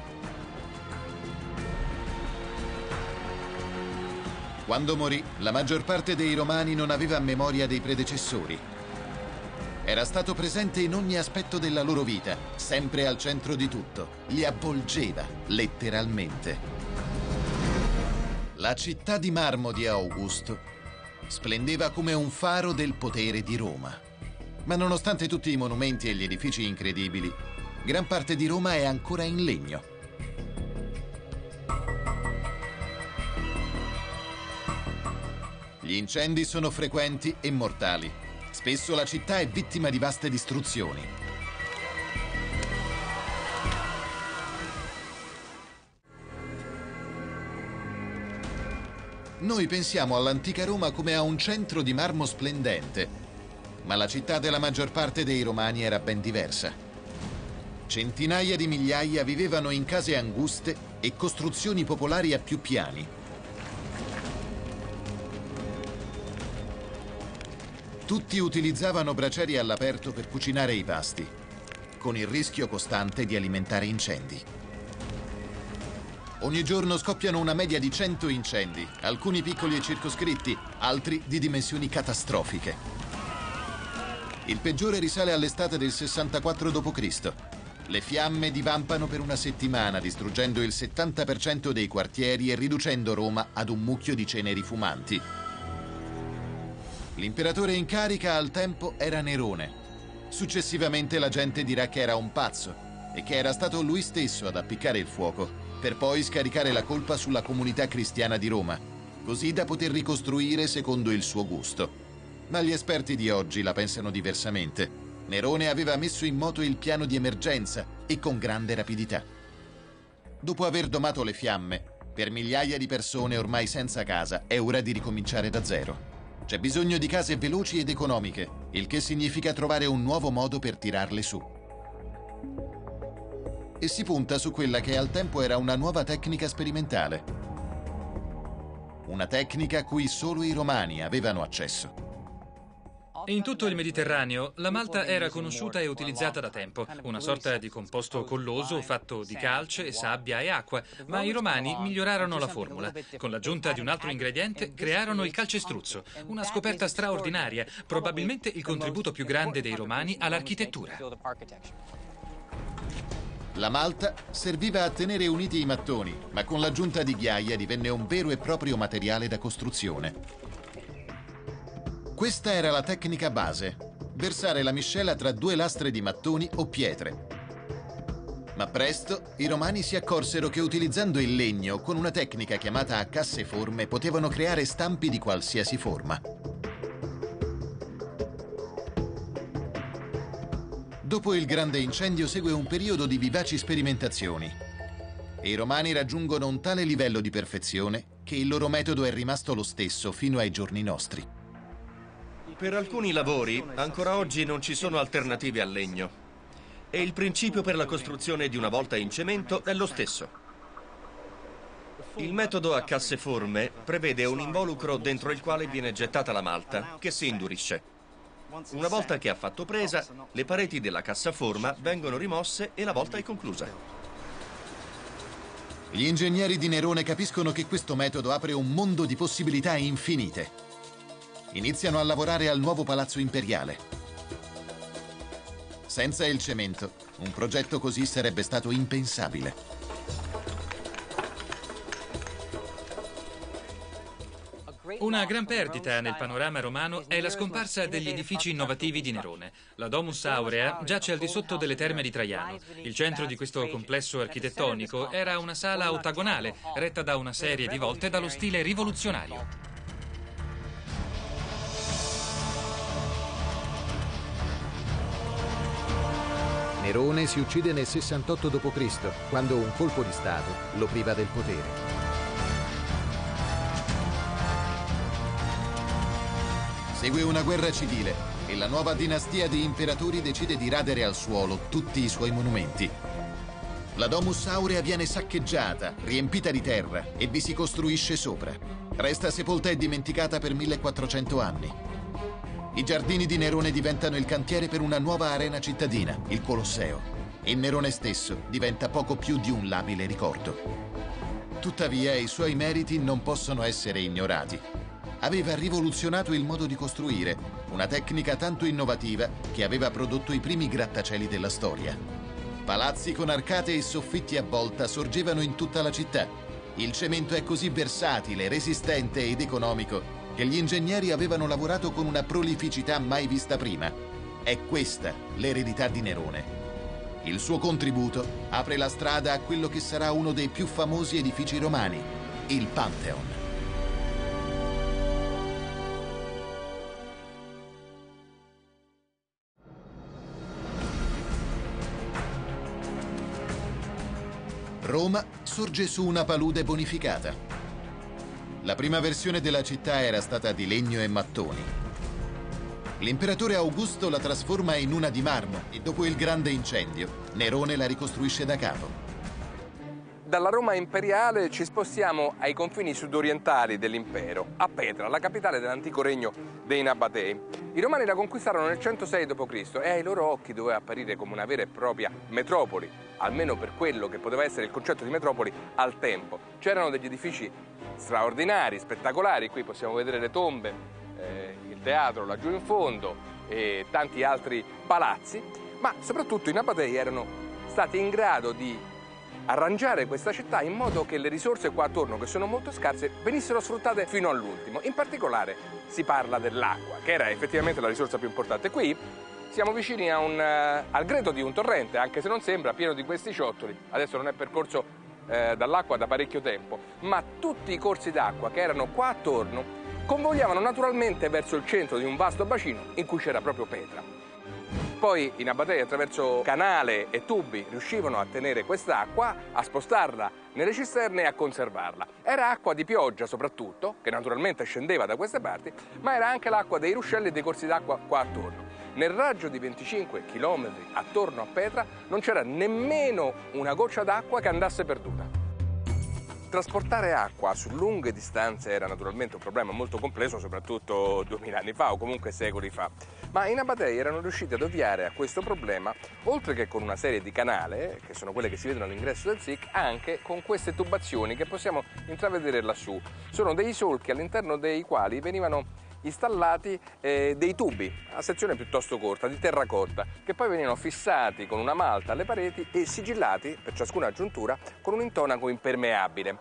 Quando morì, la maggior parte dei romani non aveva memoria dei predecessori. Era stato presente in ogni aspetto della loro vita, sempre al centro di tutto. Li avvolgeva, letteralmente. La città di marmo di Augusto splendeva come un faro del potere di Roma. Ma nonostante tutti i monumenti e gli edifici incredibili, gran parte di Roma è ancora in legno. Gli incendi sono frequenti e mortali. Spesso la città è vittima di vaste distruzioni. Noi pensiamo all'antica Roma come a un centro di marmo splendente, ma la città della maggior parte dei romani era ben diversa. Centinaia di migliaia vivevano in case anguste e costruzioni popolari a più piani. Tutti utilizzavano bracieri all'aperto per cucinare i pasti, con il rischio costante di alimentare incendi. Ogni giorno scoppiano una media di 100 incendi, alcuni piccoli e circoscritti, altri di dimensioni catastrofiche. Il peggiore risale all'estate del 64 d.C. Le fiamme divampano per una settimana, distruggendo il 70% dei quartieri e riducendo Roma ad un mucchio di ceneri fumanti. L'imperatore in carica al tempo era Nerone. Successivamente la gente dirà che era un pazzo e che era stato lui stesso ad appiccare il fuoco, per poi scaricare la colpa sulla comunità cristiana di Roma, così da poter ricostruire secondo il suo gusto. Ma gli esperti di oggi la pensano diversamente. Nerone aveva messo in moto il piano di emergenza e con grande rapidità. Dopo aver domato le fiamme, per migliaia di persone ormai senza casa è ora di ricominciare da zero. C'è bisogno di case veloci ed economiche, il che significa trovare un nuovo modo per tirarle su. E si punta su quella che al tempo era una nuova tecnica sperimentale. Una tecnica a cui solo i romani avevano accesso. In tutto il Mediterraneo la malta era conosciuta e utilizzata da tempo, una sorta di composto colloso fatto di calce, sabbia e acqua, ma i romani migliorarono la formula. Con l'aggiunta di un altro ingrediente crearono il calcestruzzo, una scoperta straordinaria, probabilmente il contributo più grande dei romani all'architettura. La malta serviva a tenere uniti i mattoni, ma con l'aggiunta di ghiaia divenne un vero e proprio materiale da costruzione. Questa era la tecnica base: versare la miscela tra due lastre di mattoni o pietre. Ma presto i romani si accorsero che utilizzando il legno, con una tecnica chiamata a casseforme, potevano creare stampi di qualsiasi forma. Dopo il grande incendio segue un periodo di vivaci sperimentazioni e i romani raggiungono un tale livello di perfezione che il loro metodo è rimasto lo stesso fino ai giorni nostri. Per alcuni lavori, ancora oggi non ci sono alternative al legno. E il principio per la costruzione di una volta in cemento è lo stesso. Il metodo a casseforme prevede un involucro dentro il quale viene gettata la malta, che si indurisce. Una volta che ha fatto presa, le pareti della cassaforma vengono rimosse e la volta è conclusa. Gli ingegneri di Nerone capiscono che questo metodo apre un mondo di possibilità infinite. Iniziano a lavorare al nuovo palazzo imperiale. Senza il cemento, un progetto così sarebbe stato impensabile. Una gran perdita nel panorama romano è la scomparsa degli edifici innovativi di Nerone. La Domus Aurea giace al di sotto delle terme di Traiano. Il centro di questo complesso architettonico era una sala ottagonale, retta da una serie di volte dallo stile rivoluzionario. Nerone si uccide nel 68 d.C., quando un colpo di Stato lo priva del potere. Segue una guerra civile e la nuova dinastia di imperatori decide di radere al suolo tutti i suoi monumenti. La Domus Aurea viene saccheggiata, riempita di terra e vi si costruisce sopra. Resta sepolta e dimenticata per 1400 anni. I giardini di Nerone diventano il cantiere per una nuova arena cittadina, il Colosseo, e Nerone stesso diventa poco più di un labile ricordo. Tuttavia, i suoi meriti non possono essere ignorati. Aveva rivoluzionato il modo di costruire, una tecnica tanto innovativa che aveva prodotto i primi grattacieli della storia. Palazzi con arcate e soffitti a volta sorgevano in tutta la città. Il cemento è così versatile, resistente ed economico che gli ingegneri avevano lavorato con una prolificità mai vista prima. È questa l'eredità di Nerone. Il suo contributo apre la strada a quello che sarà uno dei più famosi edifici romani, il Pantheon. Roma sorge su una palude bonificata. La prima versione della città era stata di legno e mattoni. L'imperatore Augusto la trasforma in una di marmo e dopo il grande incendio, Nerone la ricostruisce da capo. Dalla Roma imperiale ci spostiamo ai confini sudorientali dell'impero, a Petra, la capitale dell'antico regno dei Nabatei. I Romani la conquistarono nel 106 d.C. e ai loro occhi doveva apparire come una vera e propria metropoli, almeno per quello che poteva essere il concetto di metropoli al tempo. C'erano degli edifici straordinari, spettacolari, qui possiamo vedere le tombe, il teatro laggiù in fondo e tanti altri palazzi, ma soprattutto i Nabatei erano stati in grado di arrangiare questa città in modo che le risorse qua attorno, che sono molto scarse, venissero sfruttate fino all'ultimo. In particolare si parla dell'acqua, che era effettivamente la risorsa più importante. Qui siamo vicini al greto di un torrente, anche se non sembra, pieno di questi ciottoli. Adesso non è percorso dall'acqua da parecchio tempo, ma tutti i corsi d'acqua che erano qua attorno convogliavano naturalmente verso il centro di un vasto bacino in cui c'era proprio Petra. Poi i Nabatei attraverso canale e tubi riuscivano a tenere quest'acqua, a spostarla nelle cisterne e a conservarla. Era acqua di pioggia soprattutto, che naturalmente scendeva da queste parti, ma era anche l'acqua dei ruscelli e dei corsi d'acqua qua attorno. Nel raggio di 25 km attorno a Petra non c'era nemmeno una goccia d'acqua che andasse perduta. Trasportare acqua su lunghe distanze era naturalmente un problema molto complesso, soprattutto 2000 anni fa o comunque secoli fa. Ma i Nabatei erano riusciti ad ovviare a questo problema, oltre che con una serie di canale, che sono quelle che si vedono all'ingresso del SIC, anche con queste tubazioni che possiamo intravedere lassù. Sono dei solchi all'interno dei quali venivano installati dei tubi a sezione piuttosto corta, di terracotta, che poi venivano fissati con una malta alle pareti e sigillati per ciascuna giuntura con un intonaco impermeabile.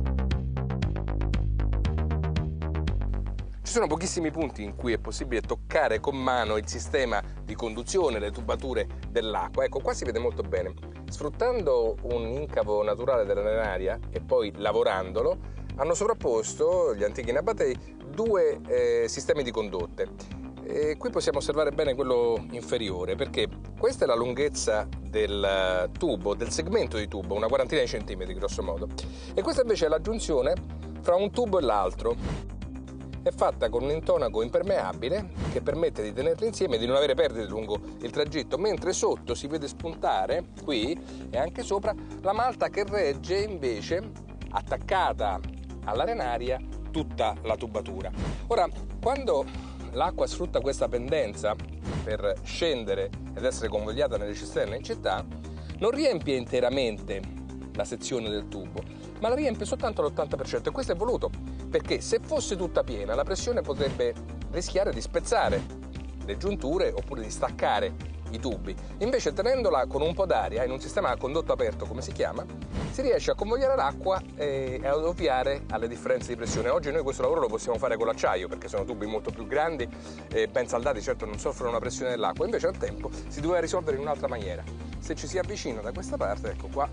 Ci sono pochissimi punti in cui è possibile toccare con mano il sistema di conduzione, le tubature dell'acqua. Ecco, qua si vede molto bene. Sfruttando un incavo naturale dell'arenaria e poi lavorandolo, hanno sovrapposto gli antichi Nabatei due sistemi di condotte. E qui possiamo osservare bene quello inferiore, perché questa è la lunghezza del tubo, del segmento di tubo, una quarantina di centimetri grosso modo, e questa invece è la giunzione fra un tubo e l'altro. è fatta con un intonaco impermeabile che permette di tenerli insieme e di non avere perdite lungo il tragitto, mentre sotto si vede spuntare, qui e anche sopra, la malta che regge invece, attaccata all'arenaria, tutta la tubatura. Ora, quando l'acqua sfrutta questa pendenza per scendere ed essere convogliata nelle cisterne in città, non riempie interamente la sezione del tubo, ma la riempie soltanto all'80%, e questo è voluto perché se fosse tutta piena la pressione potrebbe rischiare di spezzare le giunture oppure di staccare i tubi. Invece, tenendola con un po' d'aria in un sistema a condotto aperto, come si chiama, si riesce a convogliare l'acqua e ad ovviare alle differenze di pressione. Oggi noi questo lavoro lo possiamo fare con l'acciaio perché sono tubi molto più grandi e ben saldati, certo non soffrono la pressione dell'acqua, invece al tempo si doveva risolvere in un'altra maniera. Se ci si avvicina da questa parte, ecco qua,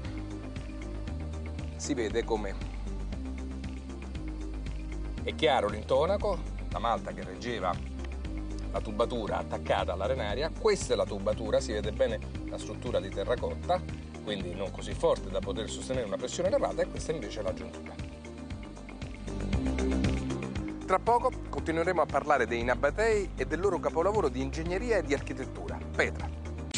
si vede come è chiaro l'intonaco, la malta che reggeva la tubatura attaccata all'arenaria. Questa è la tubatura, si vede bene la struttura di terracotta, quindi non così forte da poter sostenere una pressione elevata, e questa invece è la giuntura. Tra poco continueremo a parlare dei Nabatei e del loro capolavoro di ingegneria e di architettura, Petra.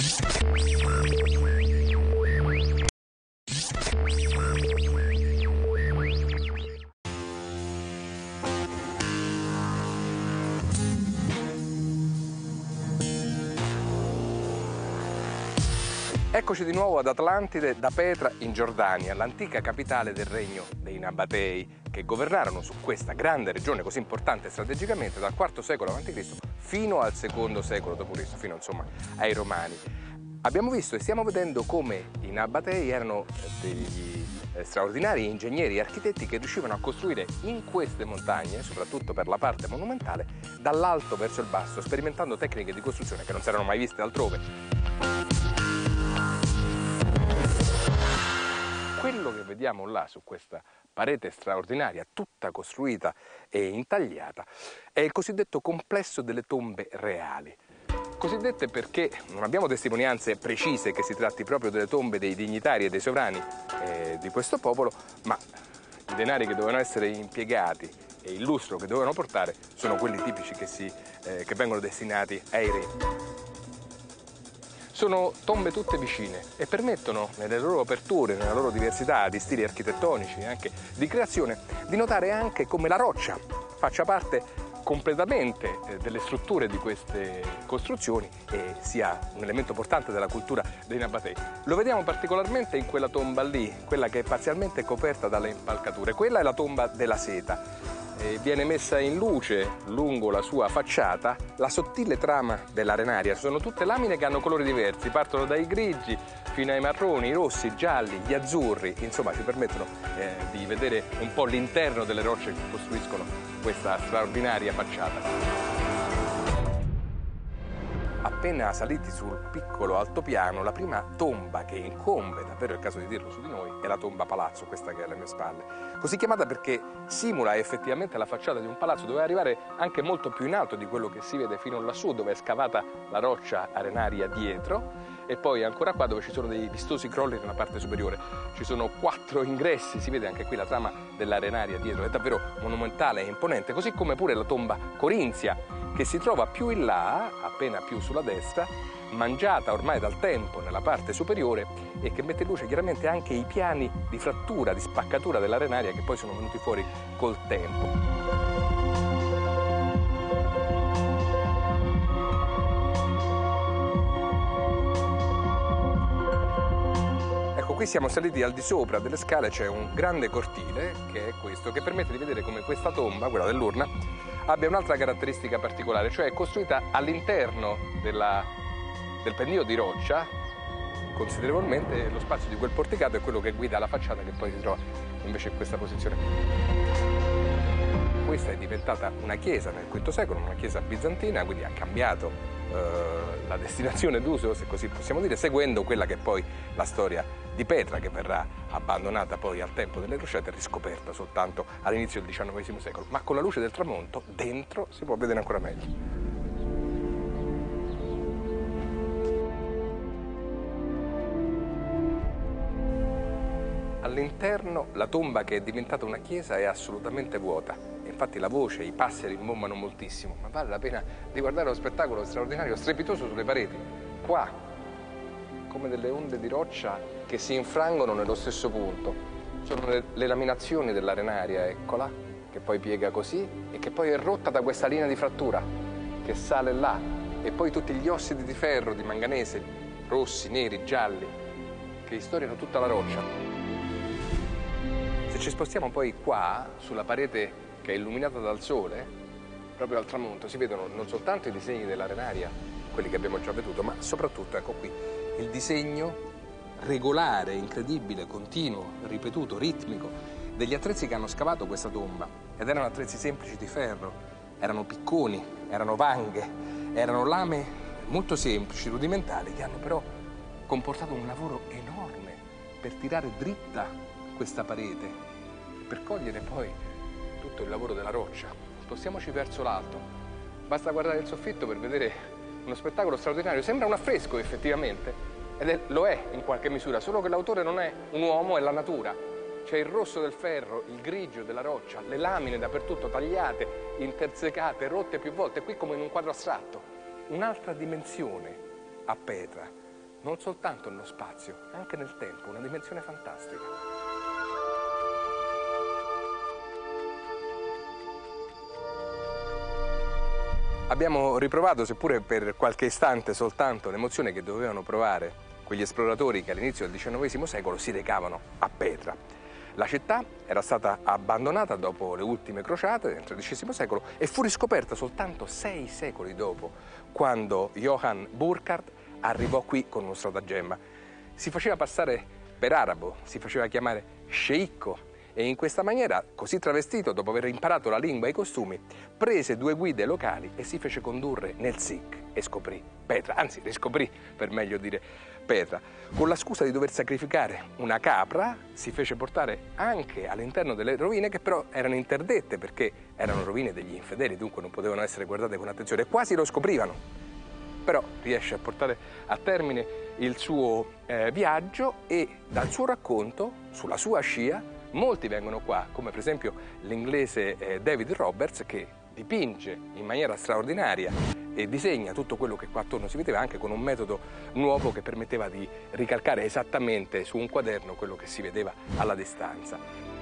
Eccoci di nuovo ad Atlantide, da Petra in Giordania, l'antica capitale del regno dei Nabatei, che governarono su questa grande regione così importante strategicamente dal IV secolo a.C. fino al II secolo d.C., fino insomma ai Romani. Abbiamo visto e stiamo vedendo come i Nabatei erano degli straordinari ingegneri e architetti che riuscivano a costruire in queste montagne, soprattutto per la parte monumentale, dall'alto verso il basso, sperimentando tecniche di costruzione che non si erano mai viste altrove. Quello che vediamo là su questa parete straordinaria, tutta costruita e intagliata, è il cosiddetto complesso delle tombe reali. Cosiddette perché non abbiamo testimonianze precise che si tratti proprio delle tombe dei dignitari e dei sovrani di questo popolo, ma i denari che dovevano essere impiegati e il lustro che dovevano portare sono quelli tipici che vengono destinati ai re. Sono tombe tutte vicine e permettono, nelle loro aperture, nella loro diversità di stili architettonici e anche di creazione, di notare anche come la roccia faccia parte completamente delle strutture di queste costruzioni e sia un elemento portante della cultura dei Nabatei. Lo vediamo particolarmente in quella tomba lì, quella che è parzialmente coperta dalle impalcature. Quella è la tomba della seta. Viene messa in luce lungo la sua facciata la sottile trama dell'arenaria. Sono tutte lamine che hanno colori diversi, partono dai grigi fino ai marroni, i rossi, i gialli, gli azzurri, insomma ci permettono di vedere un po' l'interno delle rocce che costruiscono questa straordinaria facciata. Appena saliti sul piccolo altopiano, la prima tomba che incombe, davvero è il caso di dirlo, su di noi, è la tomba palazzo, questa che è alle mie spalle. Così chiamata perché simula effettivamente la facciata di un palazzo, dove arrivare anche molto più in alto di quello che si vede fino lassù, dove è scavata la roccia arenaria dietro, e poi ancora qua dove ci sono dei vistosi crolli nella parte superiore. Ci sono 4 ingressi, si vede anche qui la trama dell'arenaria dietro, è davvero monumentale e imponente, così come pure la tomba corinzia, che si trova più in là, appena più sulla destra, mangiata ormai dal tempo nella parte superiore, e che mette in luce chiaramente anche i piani di frattura, di spaccatura dell'arenaria che poi sono venuti fuori col tempo. Qui siamo saliti al di sopra delle scale, c'è un grande cortile, che è questo, che permette di vedere come questa tomba, quella dell'urna, abbia un'altra caratteristica particolare, cioè è costruita all'interno del pendio di roccia. Considerevolmente lo spazio di quel porticato è quello che guida la facciata, che poi si trova invece in questa posizione. Questa è diventata una chiesa nel V secolo, una chiesa bizantina, quindi ha cambiato la destinazione d'uso, se così possiamo dire, seguendo quella che è poi la storia di Petra, che verrà abbandonata poi al tempo delle crociate e riscoperta soltanto all'inizio del XIX secolo. Ma con la luce del tramonto dentro si può vedere ancora meglio. All'interno la tomba, che è diventata una chiesa, è assolutamente vuota. È infatti la voce, i passeri imbombano moltissimo, ma vale la pena di guardare lo spettacolo straordinario, strepitoso sulle pareti. Qua, come delle onde di roccia che si infrangono nello stesso punto. Sono le laminazioni dell'arenaria, eccola, che poi piega così e che poi è rotta da questa linea di frattura che sale là, e poi tutti gli ossidi di ferro, di manganese, rossi, neri, gialli, che istoriano tutta la roccia. Se ci spostiamo poi qua, sulla parete che è illuminata dal sole, proprio al tramonto, si vedono non soltanto i disegni dell'arenaria, quelli che abbiamo già veduto, ma soprattutto, ecco qui, il disegno regolare, incredibile, continuo, ripetuto, ritmico, degli attrezzi che hanno scavato questa tomba. Ed erano attrezzi semplici di ferro, erano picconi, erano vanghe, erano lame molto semplici, rudimentali, che hanno però comportato un lavoro enorme per tirare dritta questa parete, per cogliere poi tutto il lavoro della roccia. Spostiamoci verso l'alto. Basta guardare il soffitto per vedere uno spettacolo straordinario. Sembra un affresco effettivamente, lo è in qualche misura, solo che l'autore non è un uomo, è la natura. C'è il rosso del ferro, il grigio della roccia, le lamine dappertutto tagliate, intersecate, rotte più volte, qui come in un quadro astratto. Un'altra dimensione a Petra, non soltanto nello spazio, anche nel tempo, una dimensione fantastica. Abbiamo riprovato, seppure per qualche istante soltanto, l'emozione che dovevano provare quegli esploratori che all'inizio del XIX secolo si recavano a Petra. La città era stata abbandonata dopo le ultime crociate nel XIII secolo e fu riscoperta soltanto 6 secoli dopo, quando Johann Burckhardt arrivò qui con uno stratagemma. Si faceva passare per arabo, si faceva chiamare sceicco, e in questa maniera, così travestito, dopo aver imparato la lingua e i costumi, prese 2 guide locali e si fece condurre nel Sikh e scoprì Petra, anzi riscoprì, per meglio dire, Petra. Con la scusa di dover sacrificare una capra, si fece portare anche all'interno delle rovine, che però erano interdette perché erano rovine degli infedeli, dunque non potevano essere guardate con attenzione. Quasi lo scoprivano, però riesce a portare a termine il suo viaggio, e dal suo racconto, sulla sua scia, molti vengono qua, come per esempio l'inglese David Roberts, che dipinge in maniera straordinaria e disegna tutto quello che qua attorno si vedeva, anche con un metodo nuovo che permetteva di ricalcare esattamente su un quaderno quello che si vedeva alla distanza.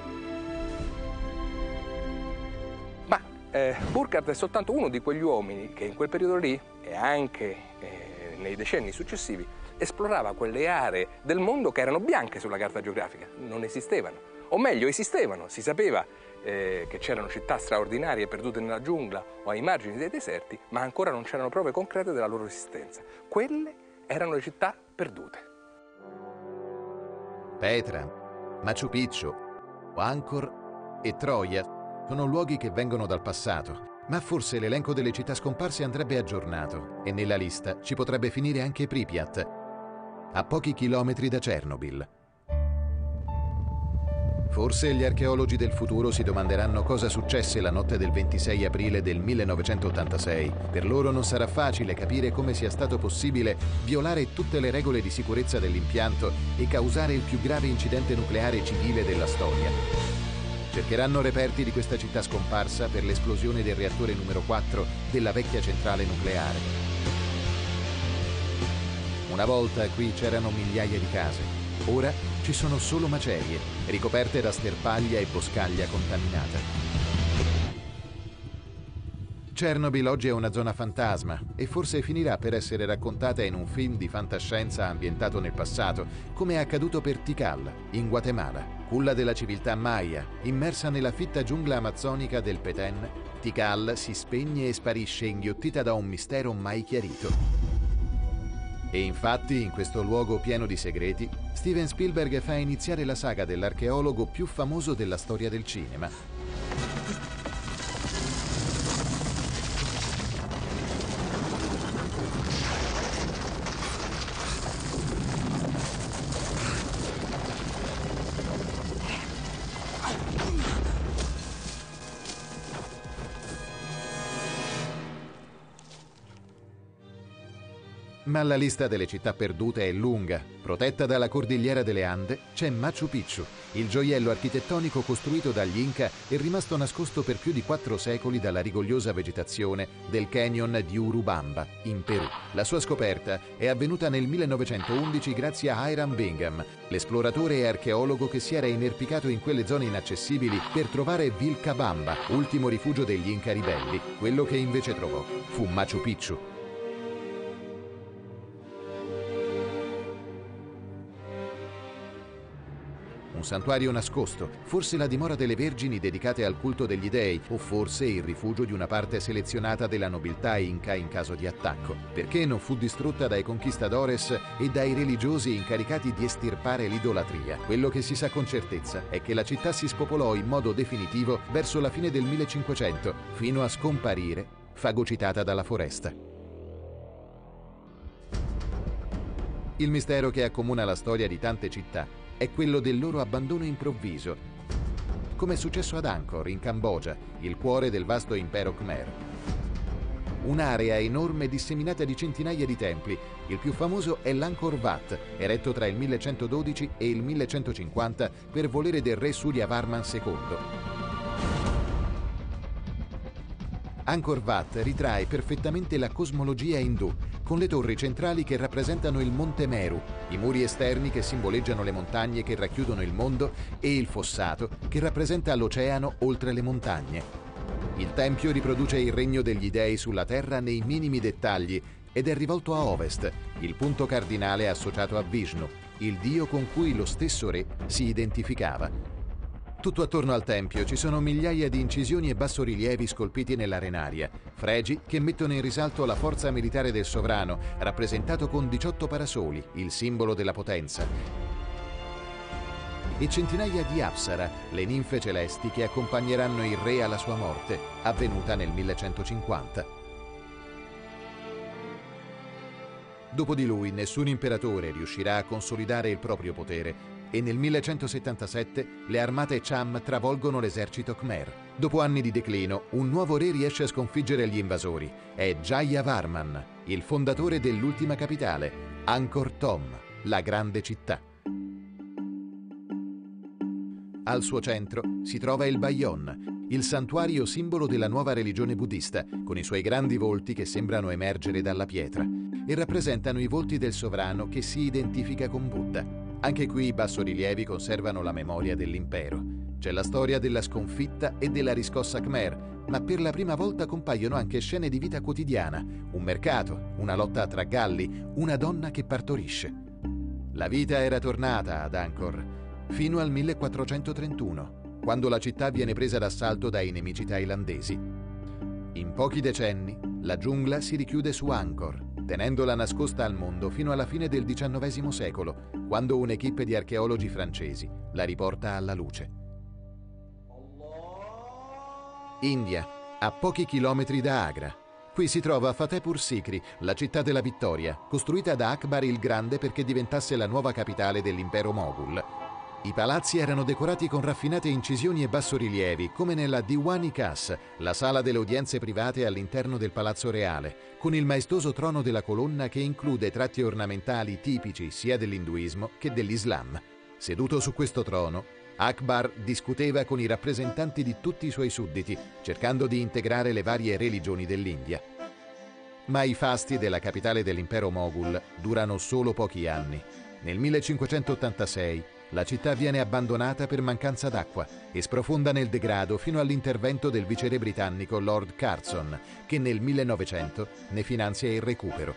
Ma Burckhardt è soltanto uno di quegli uomini che in quel periodo lì, e anche nei decenni successivi, esplorava quelle aree del mondo che erano bianche sulla carta geografica, non esistevano. O meglio, esistevano, si sapeva che c'erano città straordinarie perdute nella giungla o ai margini dei deserti, ma ancora non c'erano prove concrete della loro esistenza. Quelle erano le città perdute. Petra, Machu Picchu, Angkor e Troia sono luoghi che vengono dal passato, ma forse l'elenco delle città scomparse andrebbe aggiornato e nella lista ci potrebbe finire anche Pripyat, a pochi chilometri da Chernobyl. Forse gli archeologi del futuro si domanderanno cosa successe la notte del 26 aprile del 1986. Per loro non sarà facile capire come sia stato possibile violare tutte le regole di sicurezza dell'impianto e causare il più grave incidente nucleare civile della storia. Cercheranno reperti di questa città scomparsa per l'esplosione del reattore numero 4 della vecchia centrale nucleare. Una volta qui c'erano migliaia di case. Ora ci sono solo macerie, ricoperte da sterpaglia e boscaglia contaminata. Chernobyl oggi è una zona fantasma e forse finirà per essere raccontata in un film di fantascienza ambientato nel passato, come è accaduto per Tikal, in Guatemala. Culla della civiltà Maya, immersa nella fitta giungla amazzonica del Petén, Tikal si spegne e sparisce inghiottita da un mistero mai chiarito. E infatti, in questo luogo pieno di segreti, Steven Spielberg fa iniziare la saga dell'archeologo più famoso della storia del cinema. Ma la lista delle città perdute è lunga. Protetta dalla cordigliera delle Ande c'è Machu Picchu, il gioiello architettonico costruito dagli Inca e rimasto nascosto per più di 4 secoli dalla rigogliosa vegetazione del canyon di Urubamba, in Perù. La sua scoperta è avvenuta nel 1911 grazie a Hiram Bingham, l'esploratore e archeologo che si era inerpicato in quelle zone inaccessibili per trovare Vilcabamba, ultimo rifugio degli Inca ribelli. Quello che invece trovò fu Machu Picchu. Un santuario nascosto, forse la dimora delle vergini dedicate al culto degli dei, o forse il rifugio di una parte selezionata della nobiltà inca in caso di attacco, perché non fu distrutta dai conquistadores e dai religiosi incaricati di estirpare l'idolatria. Quello che si sa con certezza è che la città si spopolò in modo definitivo verso la fine del 1500, fino a scomparire, fagocitata dalla foresta. Il mistero che accomuna la storia di tante città è quello del loro abbandono improvviso, come è successo ad Angkor, in Cambogia, il cuore del vasto impero Khmer. Un'area enorme disseminata di centinaia di templi. Il più famoso è l'Angkor Wat, eretto tra il 1112 e il 1150 per volere del re Suryavarman II. Angkor Wat ritrae perfettamente la cosmologia indù, con le torri centrali che rappresentano il Monte Meru, i muri esterni che simboleggiano le montagne che racchiudono il mondo e il fossato che rappresenta l'oceano oltre le montagne. Il tempio riproduce il regno degli dei sulla terra nei minimi dettagli ed è rivolto a ovest, il punto cardinale associato a Vishnu, il dio con cui lo stesso re si identificava. Tutto attorno al tempio ci sono migliaia di incisioni e bassorilievi scolpiti nell'arenaria, fregi che mettono in risalto la forza militare del sovrano, rappresentato con 18 parasoli, il simbolo della potenza, e centinaia di apsara, le ninfe celesti che accompagneranno il re alla sua morte, avvenuta nel 1150. Dopo di lui nessun imperatore riuscirà a consolidare il proprio potere e nel 1177 le armate Cham travolgono l'esercito Khmer. Dopo anni di declino, un nuovo re riesce a sconfiggere gli invasori. È Jayavarman, il fondatore dell'ultima capitale, Angkor Thom, la grande città. Al suo centro si trova il Bayon, il santuario simbolo della nuova religione buddista, con i suoi grandi volti che sembrano emergere dalla pietra e rappresentano i volti del sovrano che si identifica con Buddha. Anche qui i bassorilievi conservano la memoria dell'impero. C'è la storia della sconfitta e della riscossa Khmer, ma per la prima volta compaiono anche scene di vita quotidiana, un mercato, una lotta tra galli, una donna che partorisce. La vita era tornata ad Angkor fino al 1431, quando la città viene presa d'assalto dai nemici thailandesi. In pochi decenni, la giungla si richiude su Angkor, tenendola nascosta al mondo fino alla fine del XIX secolo, quando un'equipe di archeologi francesi la riporta alla luce. India, a pochi chilometri da Agra. Qui si trova Fatehpur Sikri, la città della vittoria, costruita da Akbar il Grande perché diventasse la nuova capitale dell'impero Moghul. I palazzi erano decorati con raffinate incisioni e bassorilievi, come nella Diwan-i-Khas, la sala delle udienze private all'interno del palazzo reale, con il maestoso trono della colonna che include tratti ornamentali tipici sia dell'induismo che dell'Islam. Seduto su questo trono, Akbar discuteva con i rappresentanti di tutti i suoi sudditi, cercando di integrare le varie religioni dell'India. Ma i fasti della capitale dell'impero Moghul durano solo pochi anni. Nel 1586 la città viene abbandonata per mancanza d'acqua e sprofonda nel degrado fino all'intervento del viceré britannico Lord Curzon, che nel 1900 ne finanzia il recupero.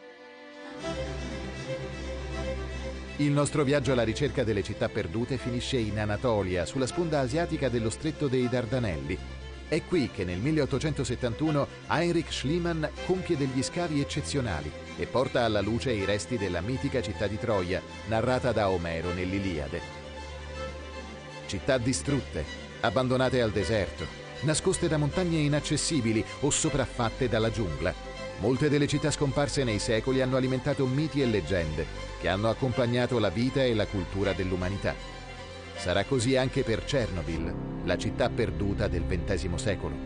Il nostro viaggio alla ricerca delle città perdute finisce in Anatolia, sulla sponda asiatica dello stretto dei Dardanelli. È qui che nel 1871 Heinrich Schliemann compie degli scavi eccezionali e porta alla luce i resti della mitica città di Troia, narrata da Omero nell'Iliade. Città distrutte, abbandonate al deserto, nascoste da montagne inaccessibili o sopraffatte dalla giungla. Molte delle città scomparse nei secoli hanno alimentato miti e leggende che hanno accompagnato la vita e la cultura dell'umanità. Sarà così anche per Chernobyl, la città perduta del XX secolo.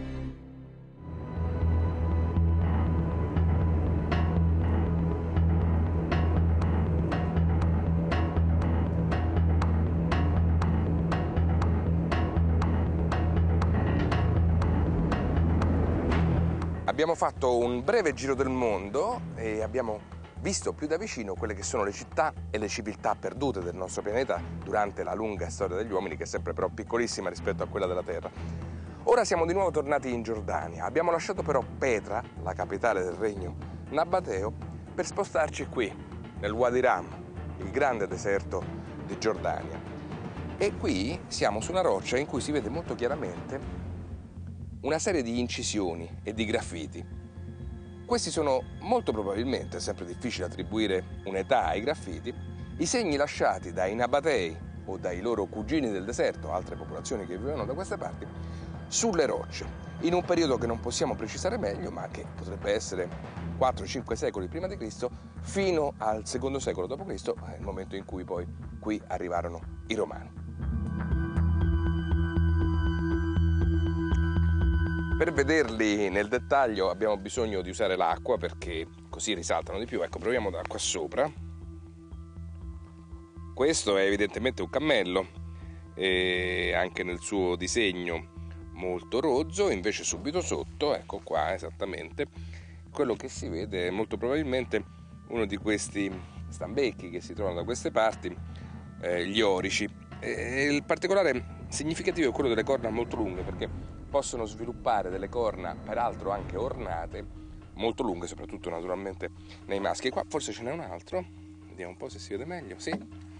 Abbiamo fatto un breve giro del mondo e abbiamo visto più da vicino quelle che sono le città e le civiltà perdute del nostro pianeta durante la lunga storia degli uomini, che è sempre però piccolissima rispetto a quella della Terra. Ora siamo di nuovo tornati in Giordania. Abbiamo lasciato però Petra, la capitale del regno nabateo, per spostarci qui, nel Wadi Rum, il grande deserto di Giordania. E qui siamo su una roccia in cui si vede molto chiaramente una serie di incisioni e di graffiti. Questi sono molto probabilmente, è sempre difficile attribuire un'età ai graffiti, i segni lasciati dai Nabatei o dai loro cugini del deserto, altre popolazioni che vivevano da queste parti, sulle rocce, in un periodo che non possiamo precisare meglio, ma che potrebbe essere 4-5 secoli prima di Cristo, fino al secondo secolo d.C., il momento in cui poi qui arrivarono i Romani. Per vederli nel dettaglio abbiamo bisogno di usare l'acqua, perché così risaltano di più. Ecco, proviamo da qua sopra. Questo è evidentemente un cammello, e anche nel suo disegno molto rozzo. Invece subito sotto, ecco qua esattamente, quello che si vede è molto probabilmente uno di questi stambecchi che si trovano da queste parti, gli orici. Il particolare significativo è quello delle corna molto lunghe, perché possono sviluppare delle corna, peraltro anche ornate, molto lunghe, soprattutto naturalmente nei maschi. E qua forse ce n'è un altro, vediamo un po' se si vede meglio, sì.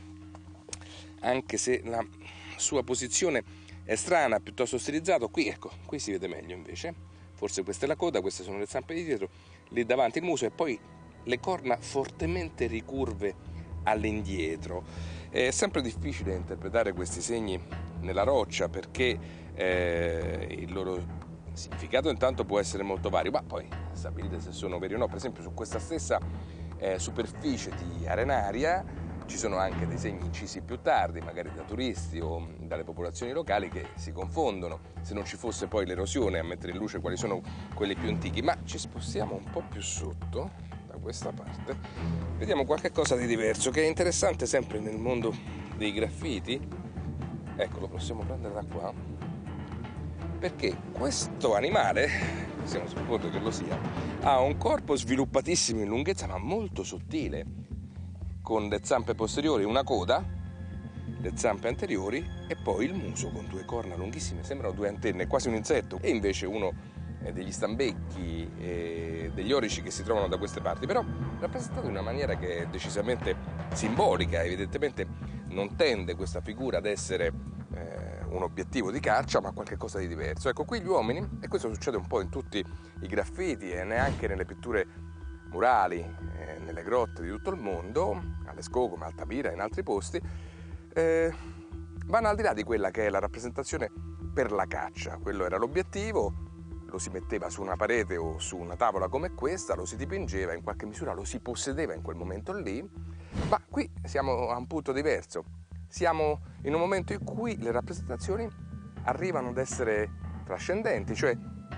Anche se la sua posizione è strana, piuttosto stilizzato, qui ecco, qui si vede meglio invece. Forse questa è la coda, queste sono le zampe di dietro, lì davanti il muso e poi le corna fortemente ricurve all'indietro. È sempre difficile interpretare questi segni nella roccia, perché il loro significato intanto può essere molto vario, ma poi stabilite se sono veri o no. Per esempio su questa stessa superficie di arenaria ci sono anche dei segni incisi più tardi, magari da turisti o dalle popolazioni locali, che si confondono se non ci fosse poi l'erosione a mettere in luce quali sono quelli più antichi. Ma ci spostiamo un po' più sotto, da questa parte, vediamo qualche cosa di diverso che è interessante sempre nel mondo dei graffiti. Ecco, lo possiamo prendere da qua, perché questo animale, possiamo supporre che lo sia, ha un corpo sviluppatissimo in lunghezza ma molto sottile, con le zampe posteriori, una coda, le zampe anteriori e poi il muso con due corna lunghissime, sembrano due antenne, quasi un insetto, e invece uno degli stambecchi e degli orici che si trovano da queste parti, però rappresentato in una maniera che è decisamente simbolica. Evidentemente non tende questa figura ad essere un obiettivo di caccia, ma qualcosa di diverso. Ecco, qui gli uomini, e questo succede un po' in tutti i graffiti e neanche nelle pitture murali, nelle grotte di tutto il mondo, a Lascaux, come Altamira e in altri posti, vanno al di là di quella che è la rappresentazione per la caccia. Quello era l'obiettivo, lo si metteva su una parete o su una tavola come questa, lo si dipingeva, in qualche misura lo si possedeva in quel momento lì, ma qui siamo a un punto diverso. Siamo in un momento in cui le rappresentazioni arrivano ad essere trascendenti, cioè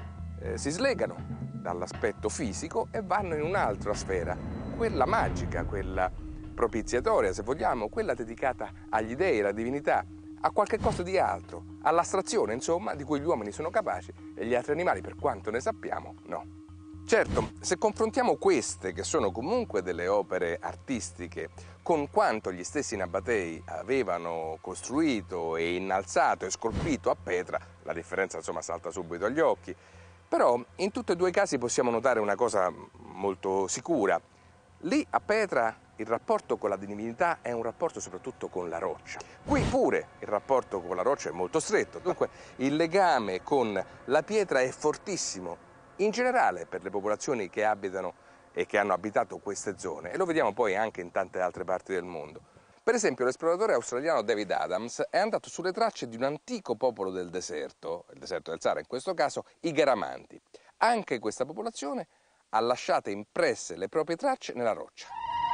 si slegano dall'aspetto fisico e vanno in un'altra sfera, quella magica, quella propiziatoria, se vogliamo, quella dedicata agli dei, alla divinità, a qualche cosa di altro, all'astrazione, insomma, di cui gli uomini sono capaci e gli altri animali, per quanto ne sappiamo, no. Certo, se confrontiamo queste, che sono comunque delle opere artistiche, con quanto gli stessi nabatei avevano costruito e innalzato e scolpito a Petra, la differenza insomma salta subito agli occhi. Però in tutti e due i casi possiamo notare una cosa molto sicura. Lì a Petra il rapporto con la divinità è un rapporto soprattutto con la roccia. Qui pure il rapporto con la roccia è molto stretto, dunque il legame con la pietra è fortissimo, in generale per le popolazioni che abitano e che hanno abitato queste zone, e lo vediamo poi anche in tante altre parti del mondo. Per esempio l'esploratore australiano David Adams è andato sulle tracce di un antico popolo del deserto, il deserto del Sahara in questo caso, i Garamanti. Anche questa popolazione ha lasciato impresse le proprie tracce nella roccia.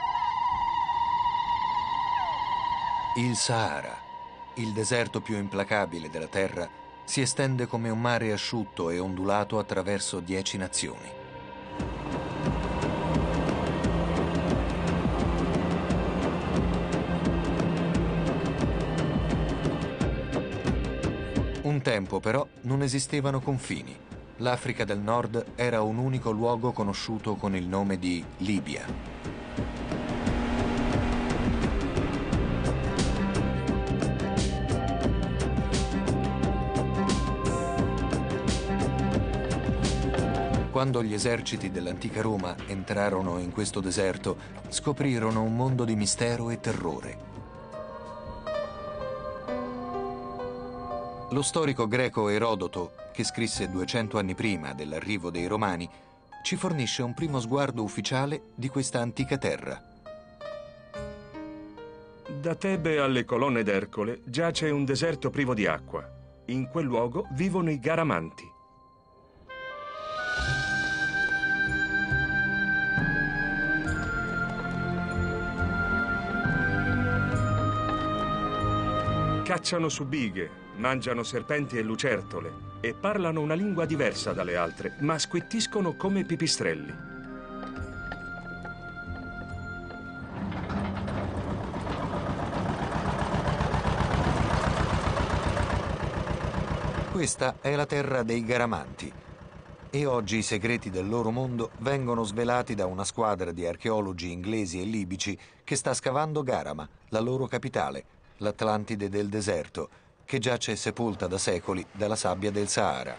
Il Sahara, il deserto più implacabile della Terra, si estende come un mare asciutto e ondulato attraverso 10 nazioni. Un tempo però non esistevano confini. l'Africa del Nord era un unico luogo conosciuto con il nome di Libia. Quando gli eserciti dell'antica Roma entrarono in questo deserto, scoprirono un mondo di mistero e terrore. Lo storico greco Erodoto, che scrisse 200 anni prima dell'arrivo dei Romani, ci fornisce un primo sguardo ufficiale di questa antica terra. Da Tebe alle colonne d'Ercole giace un deserto privo di acqua. In quel luogo vivono i Garamanti. Cacciano su bighe, mangiano serpenti e lucertole e parlano una lingua diversa dalle altre, ma squittiscono come pipistrelli. Questa è la terra dei Garamanti e oggi i segreti del loro mondo vengono svelati da una squadra di archeologi inglesi e libici che sta scavando Garama, la loro capitale, l'Atlantide del deserto, che giace sepolta da secoli dalla sabbia del Sahara.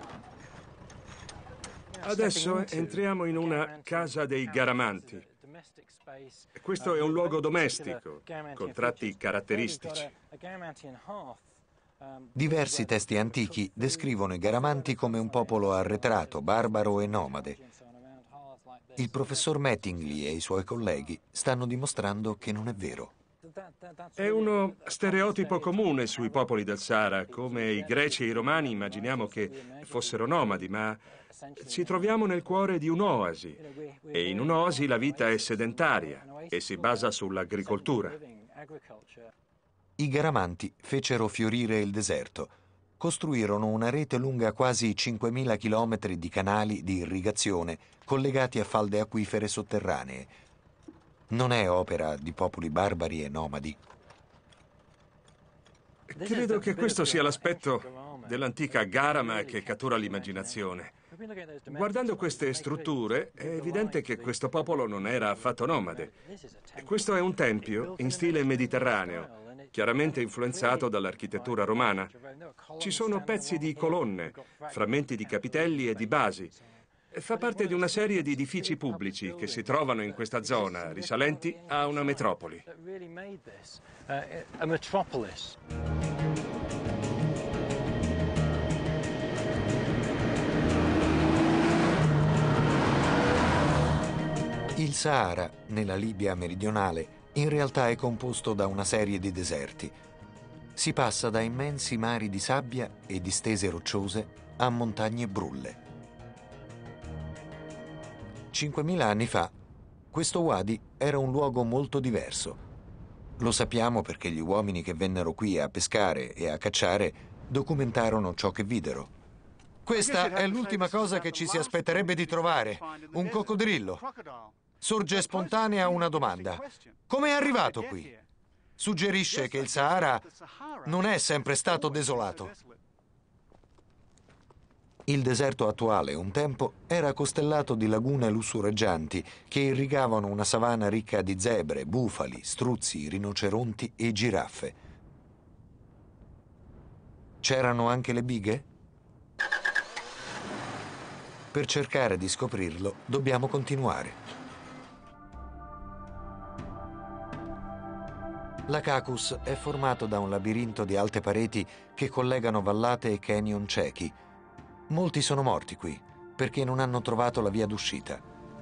Adesso entriamo in una casa dei Garamanti. Questo è un luogo domestico, con tratti caratteristici. Diversi testi antichi descrivono i Garamanti come un popolo arretrato, barbaro e nomade. Il professor Mattingly e i suoi colleghi stanno dimostrando che non è vero. È uno stereotipo comune sui popoli del Sahara. Come i greci e i romani immaginiamo che fossero nomadi, ma ci troviamo nel cuore di un'oasi. E in un'oasi la vita è sedentaria e si basa sull'agricoltura. I Garamanti fecero fiorire il deserto. Costruirono una rete lunga quasi 5.000 chilometri di canali di irrigazione collegati a falde acquifere sotterranee. Non è opera di popoli barbari e nomadi. Credo che questo sia l'aspetto dell'antica Garama che cattura l'immaginazione. Guardando queste strutture è evidente che questo popolo non era affatto nomade. Questo è un tempio in stile mediterraneo, chiaramente influenzato dall'architettura romana. Ci sono pezzi di colonne, frammenti di capitelli e di basi. Fa parte di una serie di edifici pubblici che si trovano in questa zona, risalenti a una metropoli. Il Sahara, nella Libia meridionale, in realtà è composto da una serie di deserti. Si passa da immensi mari di sabbia e distese rocciose a montagne brulle. 5.000 anni fa, questo Wadi era un luogo molto diverso. Lo sappiamo perché gli uomini che vennero qui a pescare e a cacciare documentarono ciò che videro. Questa è l'ultima cosa che ci si aspetterebbe di trovare, un coccodrillo. Sorge spontanea una domanda. Come è arrivato qui? Suggerisce che il Sahara non è sempre stato desolato. Il deserto attuale, un tempo, era costellato di lagune lussureggianti che irrigavano una savana ricca di zebre, bufali, struzzi, rinoceronti e giraffe. C'erano anche le bighe? Per cercare di scoprirlo, dobbiamo continuare. La Caucasus è formato da un labirinto di alte pareti che collegano vallate e canyon ciechi. Molti sono morti qui perché non hanno trovato la via d'uscita.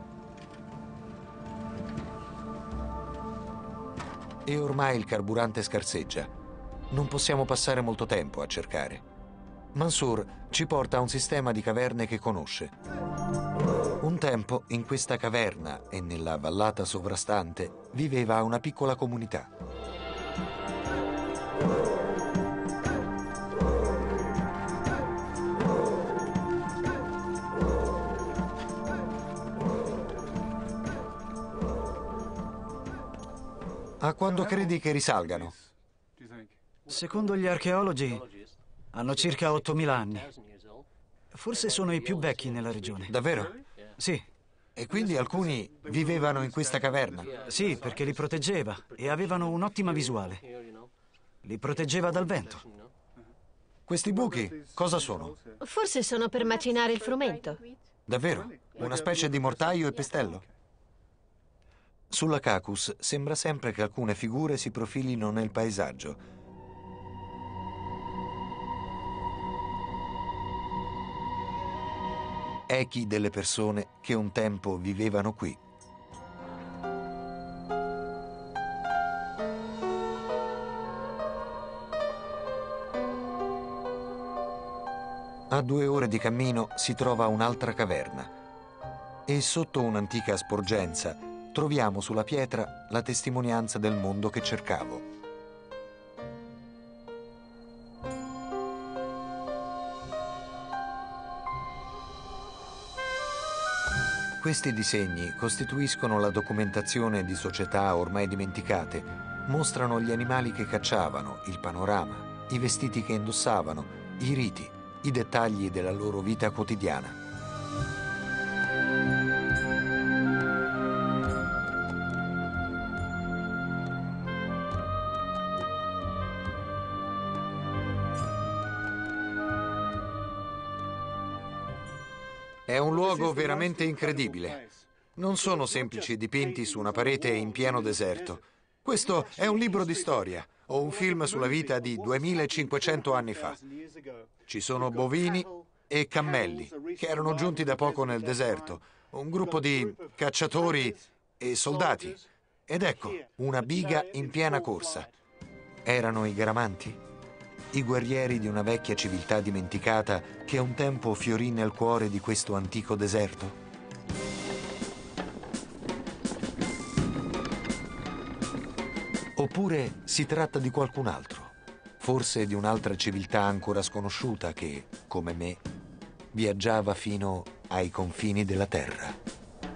E ormai il carburante scarseggia. Non possiamo passare molto tempo a cercare. Mansour ci porta a un sistema di caverne che conosce. Un tempo in questa caverna e nella vallata sovrastante viveva una piccola comunità. A quando credi che risalgano? Secondo gli archeologi hanno circa 8.000 anni. Forse sono i più vecchi nella regione. Davvero? Sì. E quindi alcuni vivevano in questa caverna? Sì, perché li proteggeva e avevano un'ottima visuale. Li proteggeva dal vento. Questi buchi cosa sono? Forse sono per macinare il frumento. Davvero? Una specie di mortaio e pestello? Sulla Cacus sembra sempre che alcune figure si profilino nel paesaggio. Echi delle persone che un tempo vivevano qui. A 2 ore di cammino si trova un'altra caverna e sotto un'antica sporgenza troviamo sulla pietra la testimonianza del mondo che cercavo. Questi disegni costituiscono la documentazione di società ormai dimenticate, mostrano gli animali che cacciavano, il panorama, i vestiti che indossavano, i riti, i dettagli della loro vita quotidiana. È un luogo veramente incredibile. Non sono semplici dipinti su una parete in pieno deserto. Questo è un libro di storia o un film sulla vita di 2500 anni fa. Ci sono bovini e cammelli che erano giunti da poco nel deserto, un gruppo di cacciatori e soldati. Ed ecco, una biga in piena corsa. Erano i Garamanti? I guerrieri di una vecchia civiltà dimenticata che un tempo fiorì nel cuore di questo antico deserto? Oppure si tratta di qualcun altro, forse di un'altra civiltà ancora sconosciuta che, come me, viaggiava fino ai confini della terra.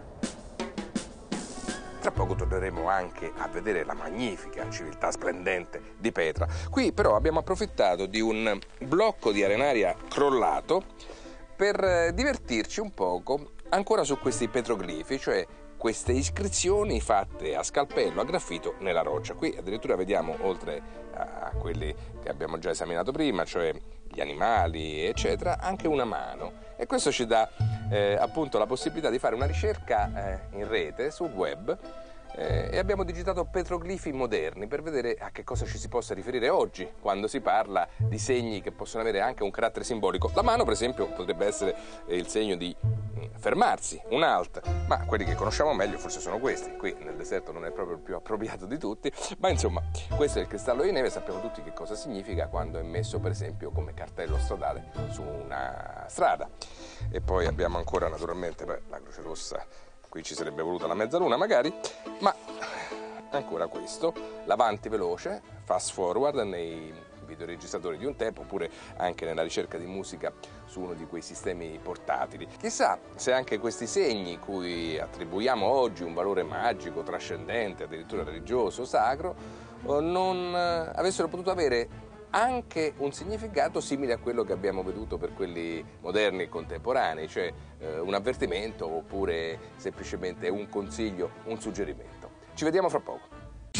Tra poco torneremo anche a vedere la magnifica civiltà splendente di Petra. Qui però abbiamo approfittato di un blocco di arenaria crollato per divertirci un poco ancora su questi petroglifi, cioè queste iscrizioni fatte a scalpello, a graffito nella roccia. Qui addirittura vediamo, oltre a quelli che abbiamo già esaminato prima, cioè gli animali, eccetera, anche una mano. E questo ci dà appunto la possibilità di fare una ricerca in rete, sul web, e abbiamo digitato petroglifi moderni per vedere a che cosa ci si possa riferire oggi quando si parla di segni che possono avere anche un carattere simbolico. La mano, per esempio, potrebbe essere il segno di fermarsi, un halt, ma quelli che conosciamo meglio forse sono questi. Qui nel deserto non è proprio il più appropriato di tutti, ma insomma, questo è il cristallo di neve. Sappiamo tutti che cosa significa quando è messo, per esempio, come cartello stradale su una strada. E poi abbiamo ancora naturalmente la Croce Rossa. Qui ci sarebbe voluta la mezzaluna magari, ma ancora questo, l'avanti veloce, fast forward nei videoregistratori di un tempo, oppure anche nella ricerca di musica su uno di quei sistemi portatili. Chissà se anche questi segni, cui attribuiamo oggi un valore magico, trascendente, addirittura religioso, sacro, non avessero potuto avere anche un significato simile a quello che abbiamo veduto per quelli moderni e contemporanei, cioè un avvertimento oppure semplicemente un consiglio, un suggerimento. Ci vediamo fra poco.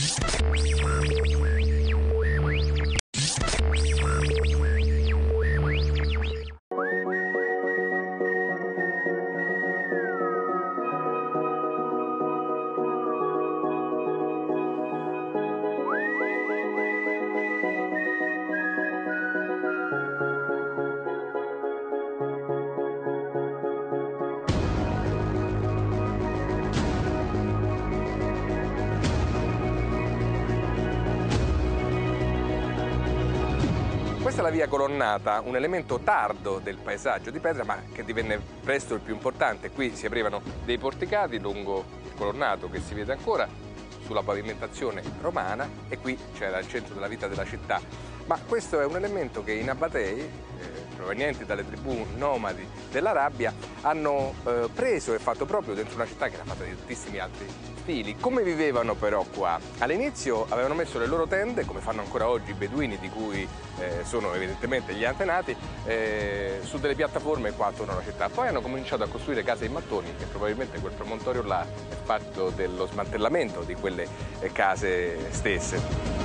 Questa è la via colonnata, un elemento tardo del paesaggio di Petra, ma che divenne presto il più importante. Qui si aprivano dei porticati lungo il colonnato che si vede ancora sulla pavimentazione romana, e qui c'era il centro della vita della città. Ma questo è un elemento che in Abbatei provenienti dalle tribù nomadi dell'Arabia hanno preso e fatto proprio dentro una città che era fatta di tantissimi altri stili. Come vivevano però qua? All'inizio avevano messo le loro tende, come fanno ancora oggi i beduini, di cui sono evidentemente gli antenati, su delle piattaforme qua attorno alla città. Poi hanno cominciato a costruire case in mattoni, e probabilmente quel promontorio là è fatto dello smantellamento di quelle case stesse.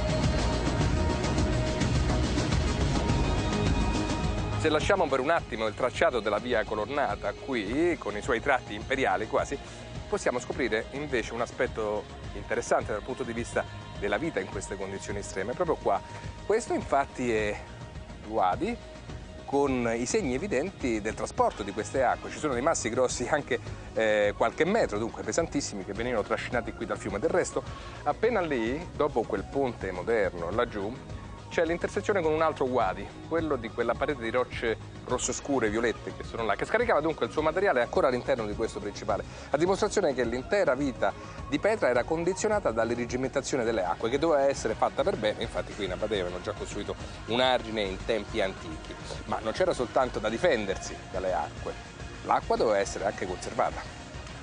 Se lasciamo per un attimo il tracciato della via colonnata qui, con i suoi tratti imperiali quasi, possiamo scoprire invece un aspetto interessante dal punto di vista della vita in queste condizioni estreme, proprio qua. Questo infatti è Wadi, con i segni evidenti del trasporto di queste acque. Ci sono dei massi grossi anche qualche metro, dunque pesantissimi, che venivano trascinati qui dal fiume. Del resto, appena lì, dopo quel ponte moderno laggiù, c'è l'intersezione con un altro Wadi, quello di quella parete di rocce rosso scure e violette che sono là, che scaricava dunque il suo materiale ancora all'interno di questo principale, a dimostrazione che l'intera vita di Petra era condizionata dall'irrigimentazione delle acque, che doveva essere fatta per bene. Infatti qui in Napatei avevano già costruito un argine in tempi antichi, ma non c'era soltanto da difendersi dalle acque, l'acqua doveva essere anche conservata.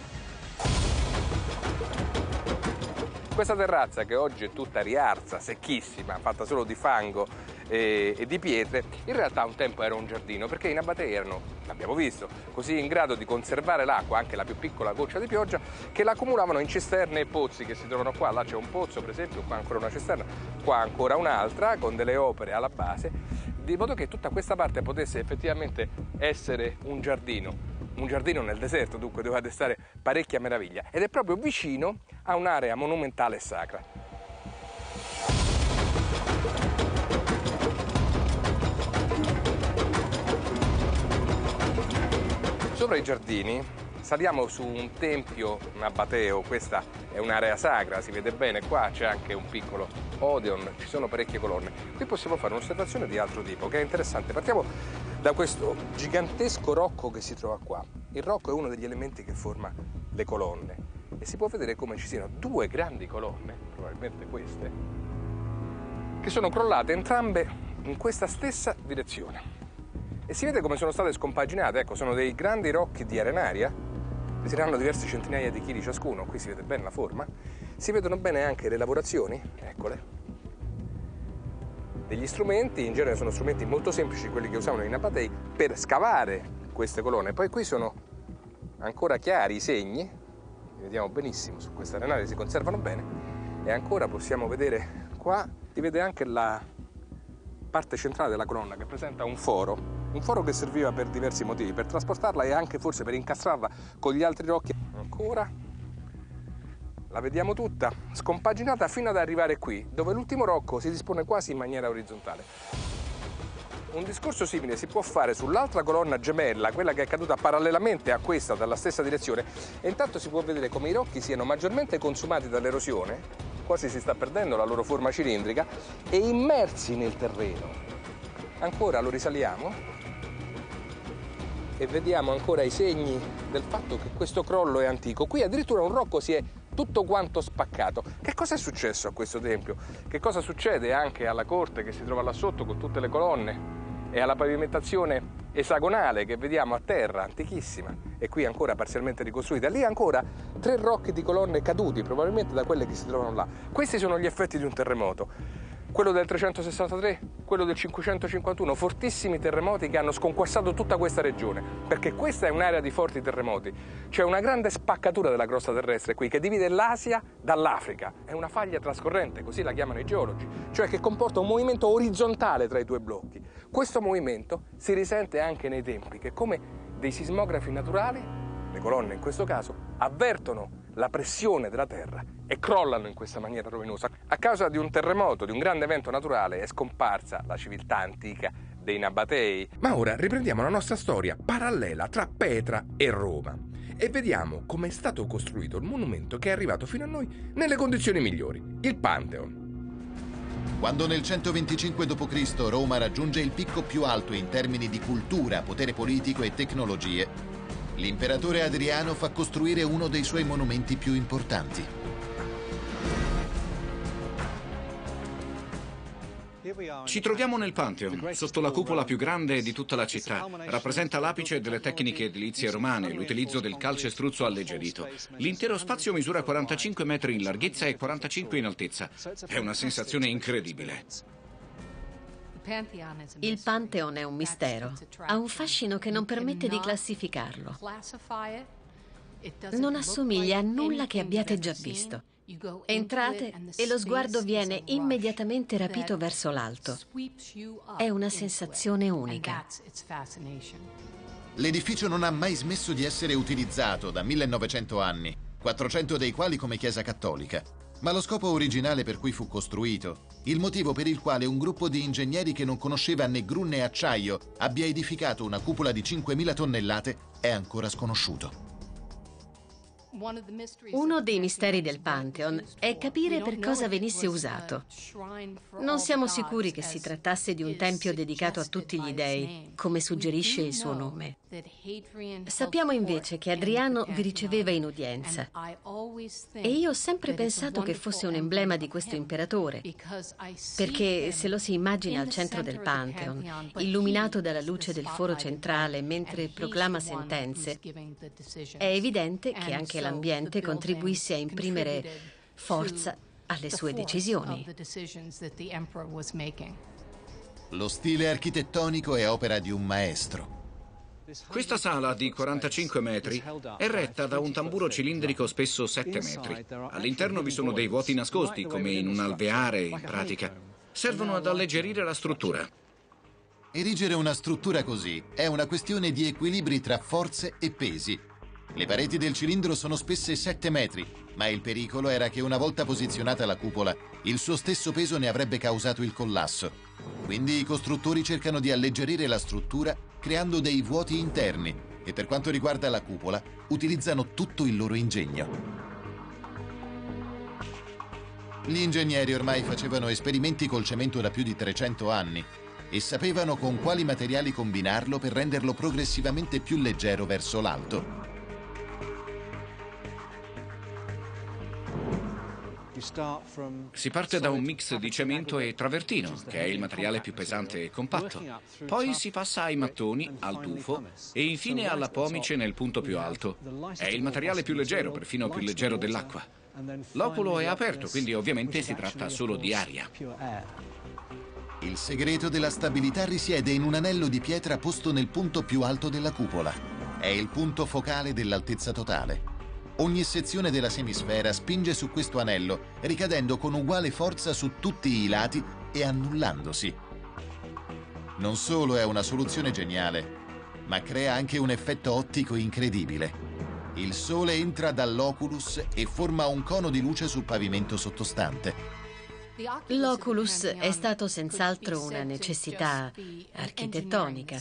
Questa terrazza, che oggi è tutta riarsa, secchissima, fatta solo di fango e di pietre, in realtà un tempo era un giardino, perché i Nabatei erano, l'abbiamo visto, così in grado di conservare l'acqua, anche la più piccola goccia di pioggia, che la accumulavano in cisterne e pozzi che si trovano qua. Là c'è un pozzo, per esempio, qua ancora una cisterna, qua ancora un'altra, con delle opere alla base, di modo che tutta questa parte potesse effettivamente essere un giardino nel deserto, dunque doveva destare parecchia meraviglia, ed è proprio vicino a un'area monumentale e sacra. Sopra i giardini saliamo su un tempio nabateo. Questa è un'area sacra, si vede bene, qua c'è anche un piccolo Odeon, ci sono parecchie colonne. Qui possiamo fare un'osservazione di altro tipo che è interessante. Partiamo da questo gigantesco rocco che si trova qua. Il rocco è uno degli elementi che forma le colonne e si può vedere come ci siano due grandi colonne, probabilmente queste, che sono crollate entrambe in questa stessa direzione. E si vede come sono state scompaginate. Ecco, sono dei grandi rocchi di arenaria, peseranno diverse centinaia di chili ciascuno. Qui si vede bene la forma, si vedono bene anche le lavorazioni, eccole, degli strumenti. In genere sono strumenti molto semplici, quelli che usavano i Nabatei per scavare queste colonne. Poi qui sono ancora chiari i segni, li vediamo benissimo su questa arenaria, si conservano bene, e ancora possiamo vedere qua, si vede anche la parte centrale della colonna che presenta un foro che serviva per diversi motivi, per trasportarla e anche forse per incastrarla con gli altri rocchi. Ancora la vediamo tutta scompaginata fino ad arrivare qui, dove l'ultimo rocco si dispone quasi in maniera orizzontale. Un discorso simile si può fare sull'altra colonna gemella, quella che è caduta parallelamente a questa dalla stessa direzione, e intanto si può vedere come i rocchi siano maggiormente consumati dall'erosione, quasi si sta perdendo la loro forma cilindrica, e immersi nel terreno. Ancora lo risaliamo e vediamo ancora i segni del fatto che questo crollo è antico. Qui addirittura un rocco si è tutto quanto spaccato. Che cosa è successo a questo tempio? Che cosa succede anche alla corte che si trova là sotto con tutte le colonne e alla pavimentazione esagonale che vediamo a terra, antichissima, e qui ancora parzialmente ricostruita? Lì ancora 3 rocchi di colonne caduti, probabilmente da quelle che si trovano là. Questi sono gli effetti di un terremoto. Quello del 363, quello del 551, fortissimi terremoti che hanno sconquassato tutta questa regione, perché questa è un'area di forti terremoti. C'è una grande spaccatura della crosta terrestre qui che divide l'Asia dall'Africa. È una faglia trascorrente, così la chiamano i geologi, cioè che comporta un movimento orizzontale tra i due blocchi. Questo movimento si risente anche nei tempi, che come dei sismografi naturali, le colonne in questo caso, avvertono la pressione della terra e crollano in questa maniera rovinosa. A causa di un terremoto, di un grande evento naturale, è scomparsa la civiltà antica dei Nabatei. Ma ora riprendiamo la nostra storia parallela tra Petra e Roma e vediamo come è stato costruito il monumento che è arrivato fino a noi nelle condizioni migliori, il Pantheon. Quando nel 125 d.C. Roma raggiunge il picco più alto in termini di cultura, potere politico e tecnologie, l'imperatore Adriano fa costruire uno dei suoi monumenti più importanti. Ci troviamo nel Pantheon, sotto la cupola più grande di tutta la città. Rappresenta l'apice delle tecniche edilizie romane, l'utilizzo del calcestruzzo alleggerito. L'intero spazio misura 45 metri in larghezza e 45 in altezza. È una sensazione incredibile. Il Pantheon è un mistero. Ha un fascino che non permette di classificarlo. Non assomiglia a nulla che abbiate già visto. Entrate e lo sguardo viene immediatamente rapito verso l'alto. È una sensazione unica. L'edificio non ha mai smesso di essere utilizzato da 1900 anni, 400 dei quali come chiesa cattolica. Ma lo scopo originale per cui fu costruito, il motivo per il quale un gruppo di ingegneri che non conosceva né gru né acciaio abbia edificato una cupola di 5.000 tonnellate, è ancora sconosciuto. Uno dei misteri del Pantheon è capire per cosa venisse usato. Non siamo sicuri che si trattasse di un tempio dedicato a tutti gli dei, come suggerisce il suo nome. Sappiamo invece che Adriano vi riceveva in udienza e io ho sempre pensato che fosse un emblema di questo imperatore, perché se lo si immagina al centro del Pantheon, illuminato dalla luce del foro centrale mentre proclama sentenze, è evidente che anche l'ambiente contribuisse a imprimere forza alle sue decisioni. Lo stile architettonico è opera di un maestro. Questa sala di 45 metri è retta da un tamburo cilindrico spesso 7 metri. All'interno vi sono dei vuoti nascosti, come in un alveare in pratica. Servono ad alleggerire la struttura. Erigere una struttura così è una questione di equilibri tra forze e pesi. Le pareti del cilindro sono spesse 7 metri, ma il pericolo era che una volta posizionata la cupola, il suo stesso peso ne avrebbe causato il collasso. Quindi i costruttori cercano di alleggerire la struttura creando dei vuoti interni e per quanto riguarda la cupola, utilizzano tutto il loro ingegno. Gli ingegneri ormai facevano esperimenti col cemento da più di 300 anni e sapevano con quali materiali combinarlo per renderlo progressivamente più leggero verso l'alto. Si parte da un mix di cemento e travertino, che è il materiale più pesante e compatto. Poi si passa ai mattoni, al tufo e infine alla pomice nel punto più alto. È il materiale più leggero, perfino più leggero dell'acqua. L'oculo è aperto, quindi ovviamente si tratta solo di aria. Il segreto della stabilità risiede in un anello di pietra posto nel punto più alto della cupola. È il punto focale dell'altezza totale. Ogni sezione della semisfera spinge su questo anello, ricadendo con uguale forza su tutti i lati e annullandosi. Non solo è una soluzione geniale, ma crea anche un effetto ottico incredibile. Il sole entra dall'oculus e forma un cono di luce sul pavimento sottostante. L'oculus è stato senz'altro una necessità architettonica,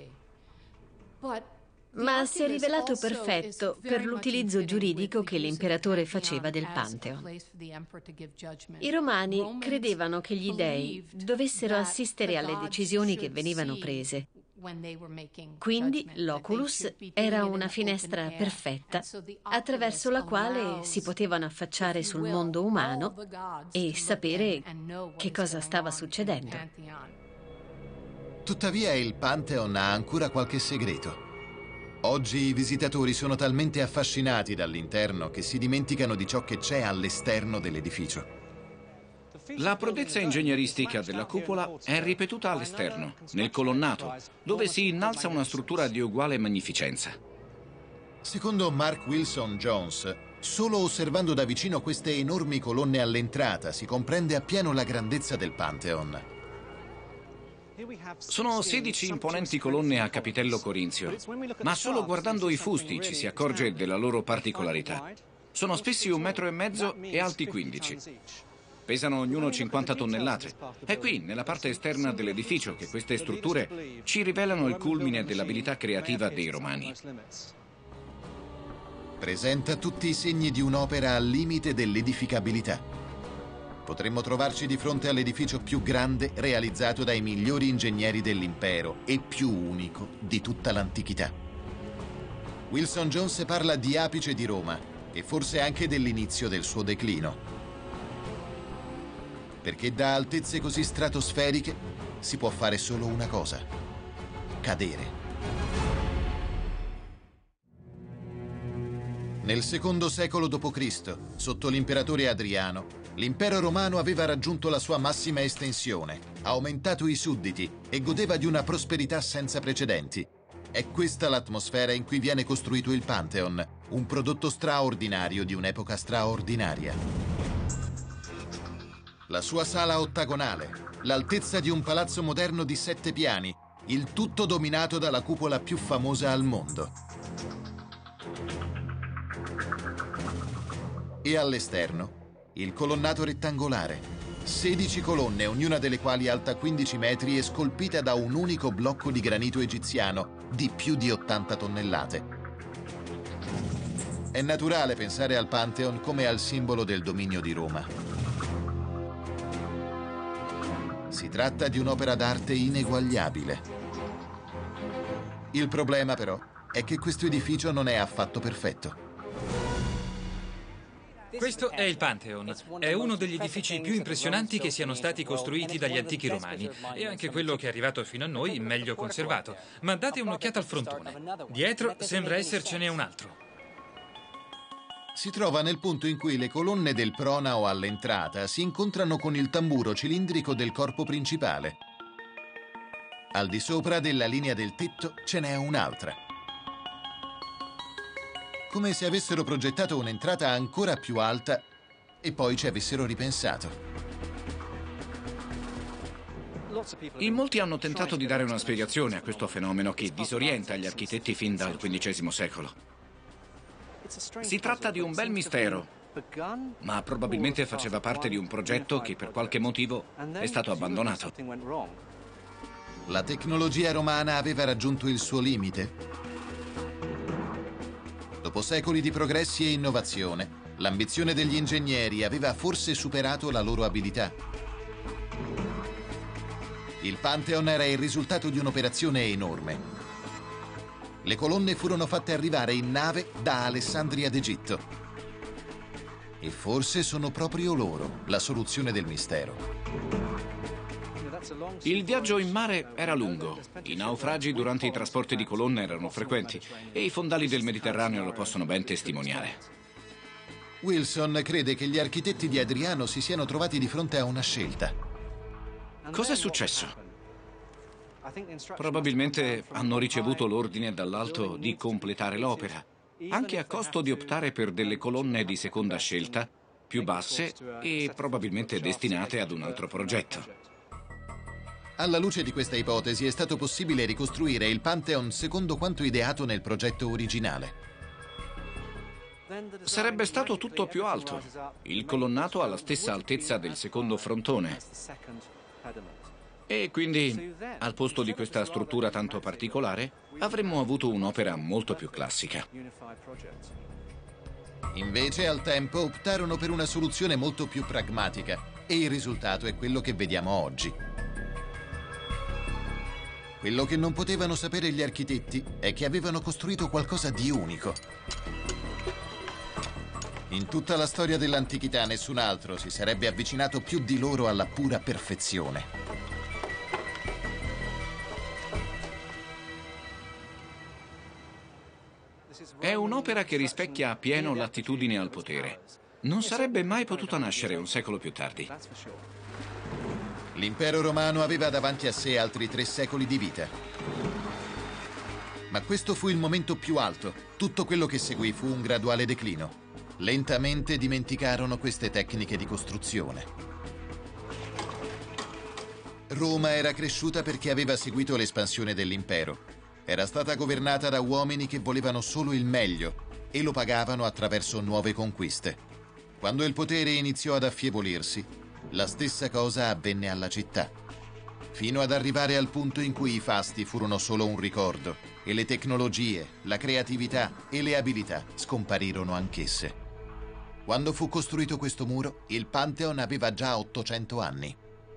ma si è rivelato perfetto per l'utilizzo giuridico che l'imperatore faceva del Pantheon. I romani credevano che gli dei dovessero assistere alle decisioni che venivano prese. Quindi l'oculus era una finestra perfetta attraverso la quale si potevano affacciare sul mondo umano e sapere che cosa stava succedendo. Tuttavia il Pantheon ha ancora qualche segreto. Oggi i visitatori sono talmente affascinati dall'interno che si dimenticano di ciò che c'è all'esterno dell'edificio. La prodezza ingegneristica della cupola è ripetuta all'esterno, nel colonnato, dove si innalza una struttura di uguale magnificenza. Secondo Mark Wilson Jones, solo osservando da vicino queste enormi colonne all'entrata si comprende appieno la grandezza del Pantheon. Sono 16 imponenti colonne a capitello corinzio, ma solo guardando i fusti ci si accorge della loro particolarità. Sono spessi 1,5 metri e alti 15. Pesano ognuno 50 tonnellate. È qui, nella parte esterna dell'edificio, che queste strutture ci rivelano il culmine dell'abilità creativa dei Romani. Presenta tutti i segni di un'opera al limite dell'edificabilità. Potremmo trovarci di fronte all'edificio più grande realizzato dai migliori ingegneri dell'impero e più unico di tutta l'antichità. Wilson Jones parla di apice di Roma e forse anche dell'inizio del suo declino. perché da altezze così stratosferiche si può fare solo una cosa: cadere. Nel secondo secolo d.C., sotto l'imperatore Adriano, l'impero romano aveva raggiunto la sua massima estensione, aumentato i sudditi e godeva di una prosperità senza precedenti. È questa l'atmosfera in cui viene costruito il Pantheon, un prodotto straordinario di un'epoca straordinaria. La sua sala ottagonale, l'altezza di un palazzo moderno di 7 piani, il tutto dominato dalla cupola più famosa al mondo. E all'esterno, il colonnato rettangolare, 16 colonne, ognuna delle quali alta 15 metri e scolpita da un unico blocco di granito egiziano di più di 80 tonnellate. È naturale pensare al Pantheon come al simbolo del dominio di Roma. Si tratta di un'opera d'arte ineguagliabile. Il problema, però, è che questo edificio non è affatto perfetto. Questo è il Pantheon. È uno degli edifici più impressionanti che siano stati costruiti dagli antichi romani e anche quello che è arrivato fino a noi meglio conservato. Ma date un'occhiata al frontone. Dietro sembra essercene un altro. Si trova nel punto in cui le colonne del pronao all'entrata si incontrano con il tamburo cilindrico del corpo principale. Al di sopra della linea del tetto ce n'è un'altra. Come se avessero progettato un'entrata ancora più alta e poi ci avessero ripensato. In molti hanno tentato di dare una spiegazione a questo fenomeno che disorienta gli architetti fin dal XV secolo. Si tratta di un bel mistero, ma probabilmente faceva parte di un progetto che per qualche motivo è stato abbandonato. La tecnologia romana aveva raggiunto il suo limite. Dopo secoli di progressi e innovazione, l'ambizione degli ingegneri aveva forse superato la loro abilità. Il Pantheon era il risultato di un'operazione enorme. Le colonne furono fatte arrivare in nave da Alessandria d'Egitto. E forse sono proprio loro la soluzione del mistero. Il viaggio in mare era lungo, i naufragi durante i trasporti di colonne erano frequenti e i fondali del Mediterraneo lo possono ben testimoniare. Wilson crede che gli architetti di Adriano si siano trovati di fronte a una scelta. Cosa è successo? Probabilmente hanno ricevuto l'ordine dall'alto di completare l'opera, anche a costo di optare per delle colonne di seconda scelta, più basse e probabilmente destinate ad un altro progetto. Alla luce di questa ipotesi è stato possibile ricostruire il Pantheon secondo quanto ideato nel progetto originale. Sarebbe stato tutto più alto, il colonnato alla stessa altezza del secondo frontone. E quindi, al posto di questa struttura tanto particolare, avremmo avuto un'opera molto più classica. Invece, al tempo, optarono per una soluzione molto più pragmatica e il risultato è quello che vediamo oggi. Quello che non potevano sapere gli architetti è che avevano costruito qualcosa di unico. In tutta la storia dell'antichità nessun altro si sarebbe avvicinato più di loro alla pura perfezione. È un'opera che rispecchia appieno l'attitudine al potere. Non sarebbe mai potuta nascere un secolo più tardi. L'impero romano aveva davanti a sé altri 3 secoli di vita. Ma questo fu il momento più alto. Tutto quello che seguì fu un graduale declino. Lentamente dimenticarono queste tecniche di costruzione. Roma era cresciuta perché aveva seguito l'espansione dell'impero. Era stata governata da uomini che volevano solo il meglio e lo pagavano attraverso nuove conquiste. Quando il potere iniziò ad affievolirsi, la stessa cosa avvenne alla città, fino ad arrivare al punto in cui i fasti furono solo un ricordo e le tecnologie, la creatività e le abilità scomparirono anch'esse. Quando fu costruito questo muro, il Pantheon aveva già 800 anni.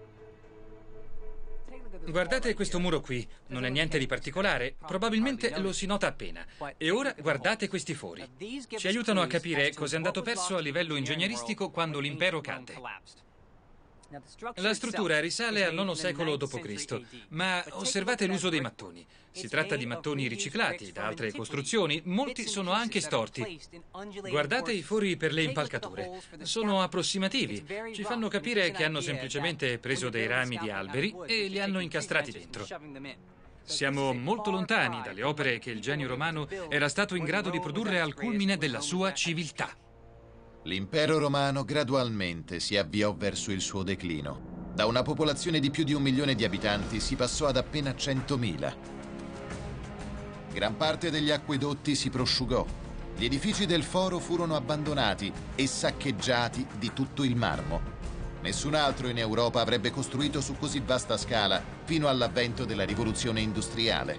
Guardate questo muro qui, non è niente di particolare, probabilmente lo si nota appena. E ora guardate questi fori. Ci aiutano a capire cosa è andato perso a livello ingegneristico quando l'impero cadde. La struttura risale al IX secolo d.C., ma osservate l'uso dei mattoni. Si tratta di mattoni riciclati da altre costruzioni, molti sono anche storti. Guardate i fori per le impalcature. Sono approssimativi, ci fanno capire che hanno semplicemente preso dei rami di alberi e li hanno incastrati dentro. Siamo molto lontani dalle opere che il genio romano era stato in grado di produrre al culmine della sua civiltà. L'impero romano gradualmente si avviò verso il suo declino. Da una popolazione di più di 1 milione di abitanti si passò ad appena 100.000. Gran parte degli acquedotti si prosciugò. Gli edifici del foro furono abbandonati e saccheggiati di tutto il marmo. Nessun altro in Europa avrebbe costruito su così vasta scala fino all'avvento della rivoluzione industriale.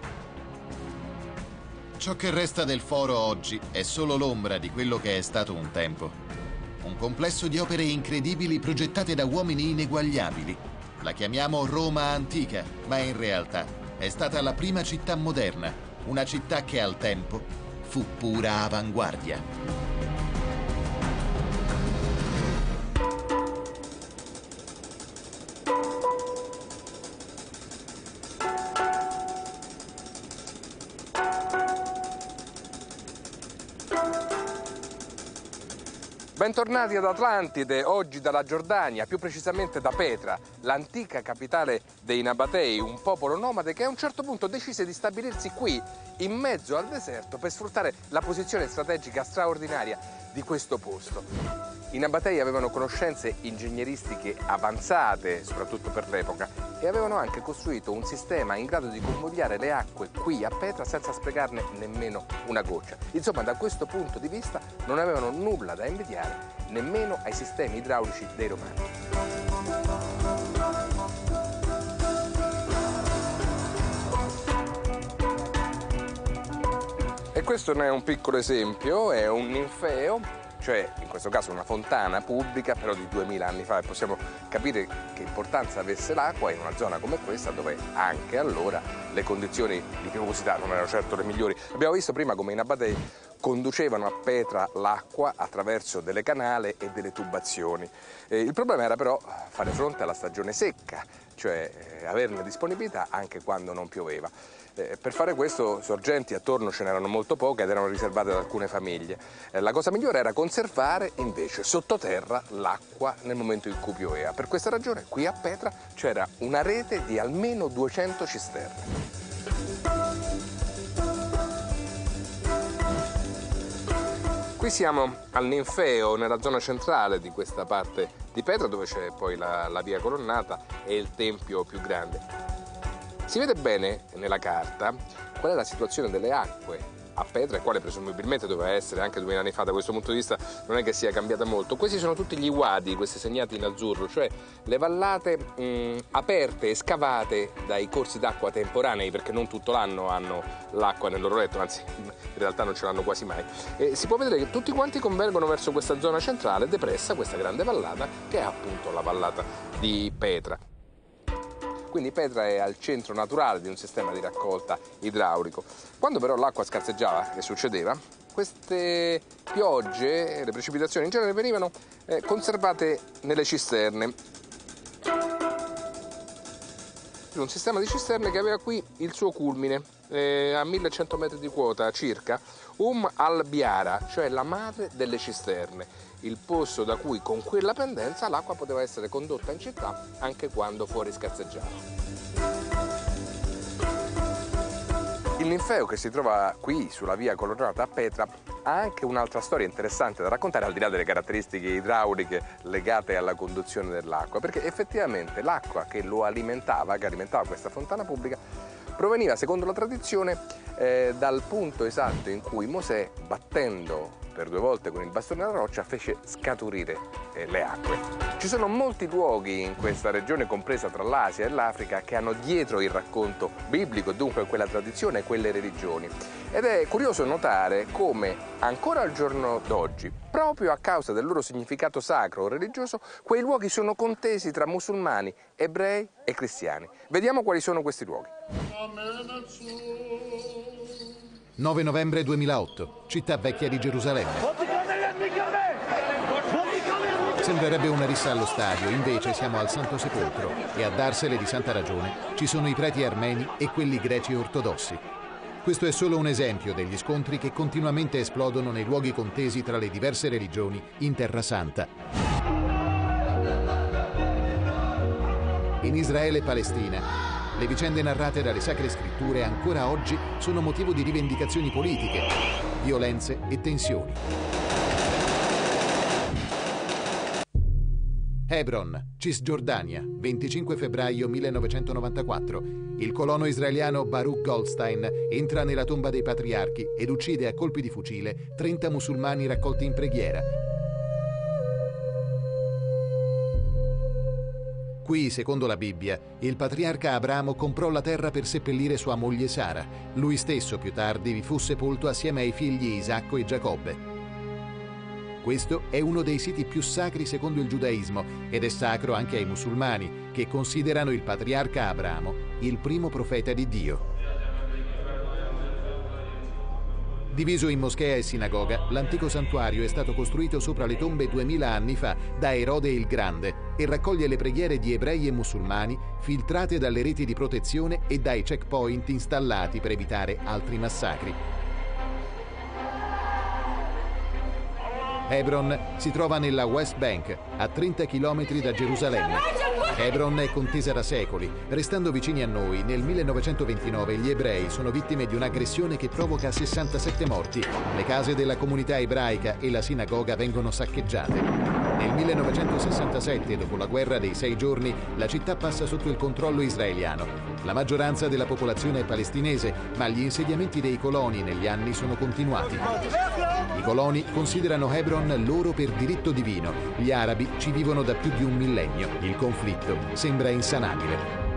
Ciò che resta del foro oggi è solo l'ombra di quello che è stato un tempo. Un complesso di opere incredibili progettate da uomini ineguagliabili. La chiamiamo Roma antica, ma in realtà è stata la prima città moderna, una città che al tempo fu pura avanguardia. Bentornati ad Atlantide, oggi dalla Giordania, più precisamente da Petra, l'antica capitale dei Nabatei, un popolo nomade che a un certo punto decise di stabilirsi qui, in mezzo al deserto, per sfruttare la posizione strategica straordinaria di questo posto. I Nabatei avevano conoscenze ingegneristiche avanzate, soprattutto per l'epoca, e avevano anche costruito un sistema in grado di convogliare le acque qui a Petra senza sprecarne nemmeno una goccia. Insomma, da questo punto di vista non avevano nulla da invidiare nemmeno ai sistemi idraulici dei Romani. E questo ne è un piccolo esempio, è un ninfeo, cioè in questo caso una fontana pubblica, però di 2000 anni fa, e possiamo capire che importanza avesse l'acqua in una zona come questa, dove anche allora le condizioni di piovosità non erano certo le migliori. Abbiamo visto prima come i Nabatei conducevano a Petra l'acqua attraverso delle canale e delle tubazioni. Il problema era però fare fronte alla stagione secca, cioè averne disponibilità anche quando non pioveva. Per fare questo sorgenti attorno ce n'erano molto poche ed erano riservate ad alcune famiglie. La cosa migliore era conservare invece sottoterra l'acqua nel momento in cui pioveva. Per questa ragione qui a Petra c'era una rete di almeno 200 cisterne. Qui siamo al Ninfeo, nella zona centrale di questa parte di Petra, dove c'è poi la via colonnata e il tempio più grande. Si vede bene nella carta qual è la situazione delle acque a Petra, e quale presumibilmente doveva essere anche 2000 anni fa. Da questo punto di vista non è che sia cambiata molto. Questi sono tutti gli wadi, questi segnati in azzurro, cioè le vallate aperte e scavate dai corsi d'acqua temporanei, perché non tutto l'anno hanno l'acqua nel loro letto, anzi in realtà non ce l'hanno quasi mai. E si può vedere che tutti quanti convergono verso questa zona centrale depressa, questa grande vallata, che è appunto la vallata di Petra. Quindi Petra è al centro naturale di un sistema di raccolta idraulico. Quando però l'acqua scarseggiava, che succedeva, queste piogge, le precipitazioni in genere venivano conservate nelle cisterne. Un sistema di cisterne che aveva qui il suo culmine, a 1100 metri di quota circa, al-Biara, cioè la madre delle cisterne, il posto da cui con quella pendenza l'acqua poteva essere condotta in città anche quando fuori scarseggiava. Il Ninfeo, che si trova qui sulla via colonnata a Petra, ha anche un'altra storia interessante da raccontare, al di là delle caratteristiche idrauliche legate alla conduzione dell'acqua, perché effettivamente l'acqua che lo alimentava, che alimentava questa fontana pubblica, proveniva, secondo la tradizione, dal punto esatto in cui Mosè, battendo per 2 volte con il bastone alla roccia, fece scaturire le acque. Ci sono molti luoghi in questa regione, compresa tra l'Asia e l'Africa, che hanno dietro il racconto biblico, dunque quella tradizione e quelle religioni. Ed è curioso notare come ancora al giorno d'oggi, proprio a causa del loro significato sacro o religioso, quei luoghi sono contesi tra musulmani, ebrei e cristiani. Vediamo quali sono questi luoghi. 9 novembre 2008, città vecchia di Gerusalemme. Sembrerebbe una rissa allo stadio, invece siamo al Santo Sepolcro e a darsele di santa ragione ci sono i preti armeni e quelli greci ortodossi. Questo è solo un esempio degli scontri che continuamente esplodono nei luoghi contesi tra le diverse religioni in Terra Santa. In Israele e Palestina, le vicende narrate dalle Sacre Scritture ancora oggi sono motivo di rivendicazioni politiche, violenze e tensioni. Hebron, Cisgiordania, 25 febbraio 1994. Il colono israeliano Baruch Goldstein entra nella tomba dei patriarchi ed uccide a colpi di fucile 30 musulmani raccolti in preghiera. Qui, secondo la Bibbia, il patriarca Abramo comprò la terra per seppellire sua moglie Sara. Lui stesso più tardi vi fu sepolto assieme ai figli Isacco e Giacobbe. Questo è uno dei siti più sacri secondo il giudaismo ed è sacro anche ai musulmani, che considerano il patriarca Abramo il primo profeta di Dio. Diviso in moschea e sinagoga, l'antico santuario è stato costruito sopra le tombe 2000 anni fa da Erode il Grande e raccoglie le preghiere di ebrei e musulmani filtrate dalle reti di protezione e dai checkpoint installati per evitare altri massacri. Hebron si trova nella West Bank, a 30 km da Gerusalemme. Hebron è contesa da secoli. Restando vicini a noi, nel 1929 gli ebrei sono vittime di un'aggressione che provoca 67 morti. Le case della comunità ebraica e la sinagoga vengono saccheggiate. Nel 1967, dopo la guerra dei 6 giorni, la città passa sotto il controllo israeliano. La maggioranza della popolazione è palestinese, ma gli insediamenti dei coloni negli anni sono continuati. I coloni considerano Hebron loro per diritto divino. Gli arabi ci vivono da più di un millennio. Il conflitto sembra insanabile.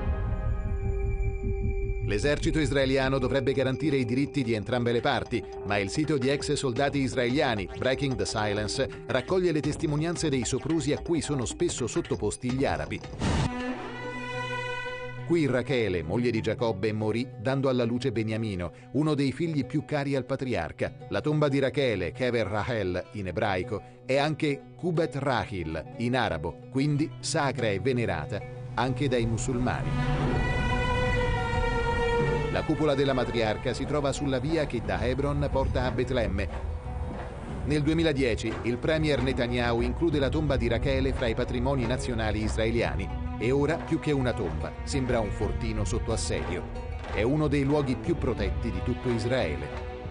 L'esercito israeliano dovrebbe garantire i diritti di entrambe le parti, ma il sito di ex soldati israeliani, Breaking the Silence, raccoglie le testimonianze dei soprusi a cui sono spesso sottoposti gli arabi. Qui Rachele, moglie di Giacobbe, morì dando alla luce Beniamino, uno dei figli più cari al patriarca. La tomba di Rachele, Kever Rahel in ebraico, è anche Kubet Rahil in arabo, quindi sacra e venerata anche dai musulmani. La cupola della matriarca si trova sulla via che da Hebron porta a Betlemme. Nel 2010 il premier Netanyahu include la tomba di Rachele fra i patrimoni nazionali israeliani. E ora, più che una tomba, sembra un fortino sotto assedio. È uno dei luoghi più protetti di tutto Israele.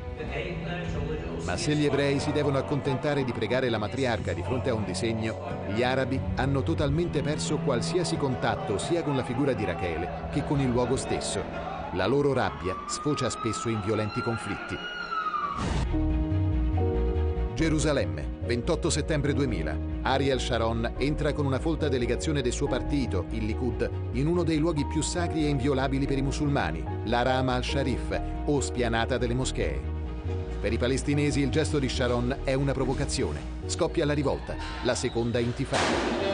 Ma se gli ebrei si devono accontentare di pregare la matriarca di fronte a un disegno, gli arabi hanno totalmente perso qualsiasi contatto sia con la figura di Rachele che con il luogo stesso. La loro rabbia sfocia spesso in violenti conflitti. Gerusalemme, 28 settembre 2000. Ariel Sharon entra con una folta delegazione del suo partito, il Likud, in uno dei luoghi più sacri e inviolabili per i musulmani, la Rama al-Sharif, o spianata delle moschee. Per i palestinesi il gesto di Sharon è una provocazione. Scoppia la rivolta, la seconda intifada.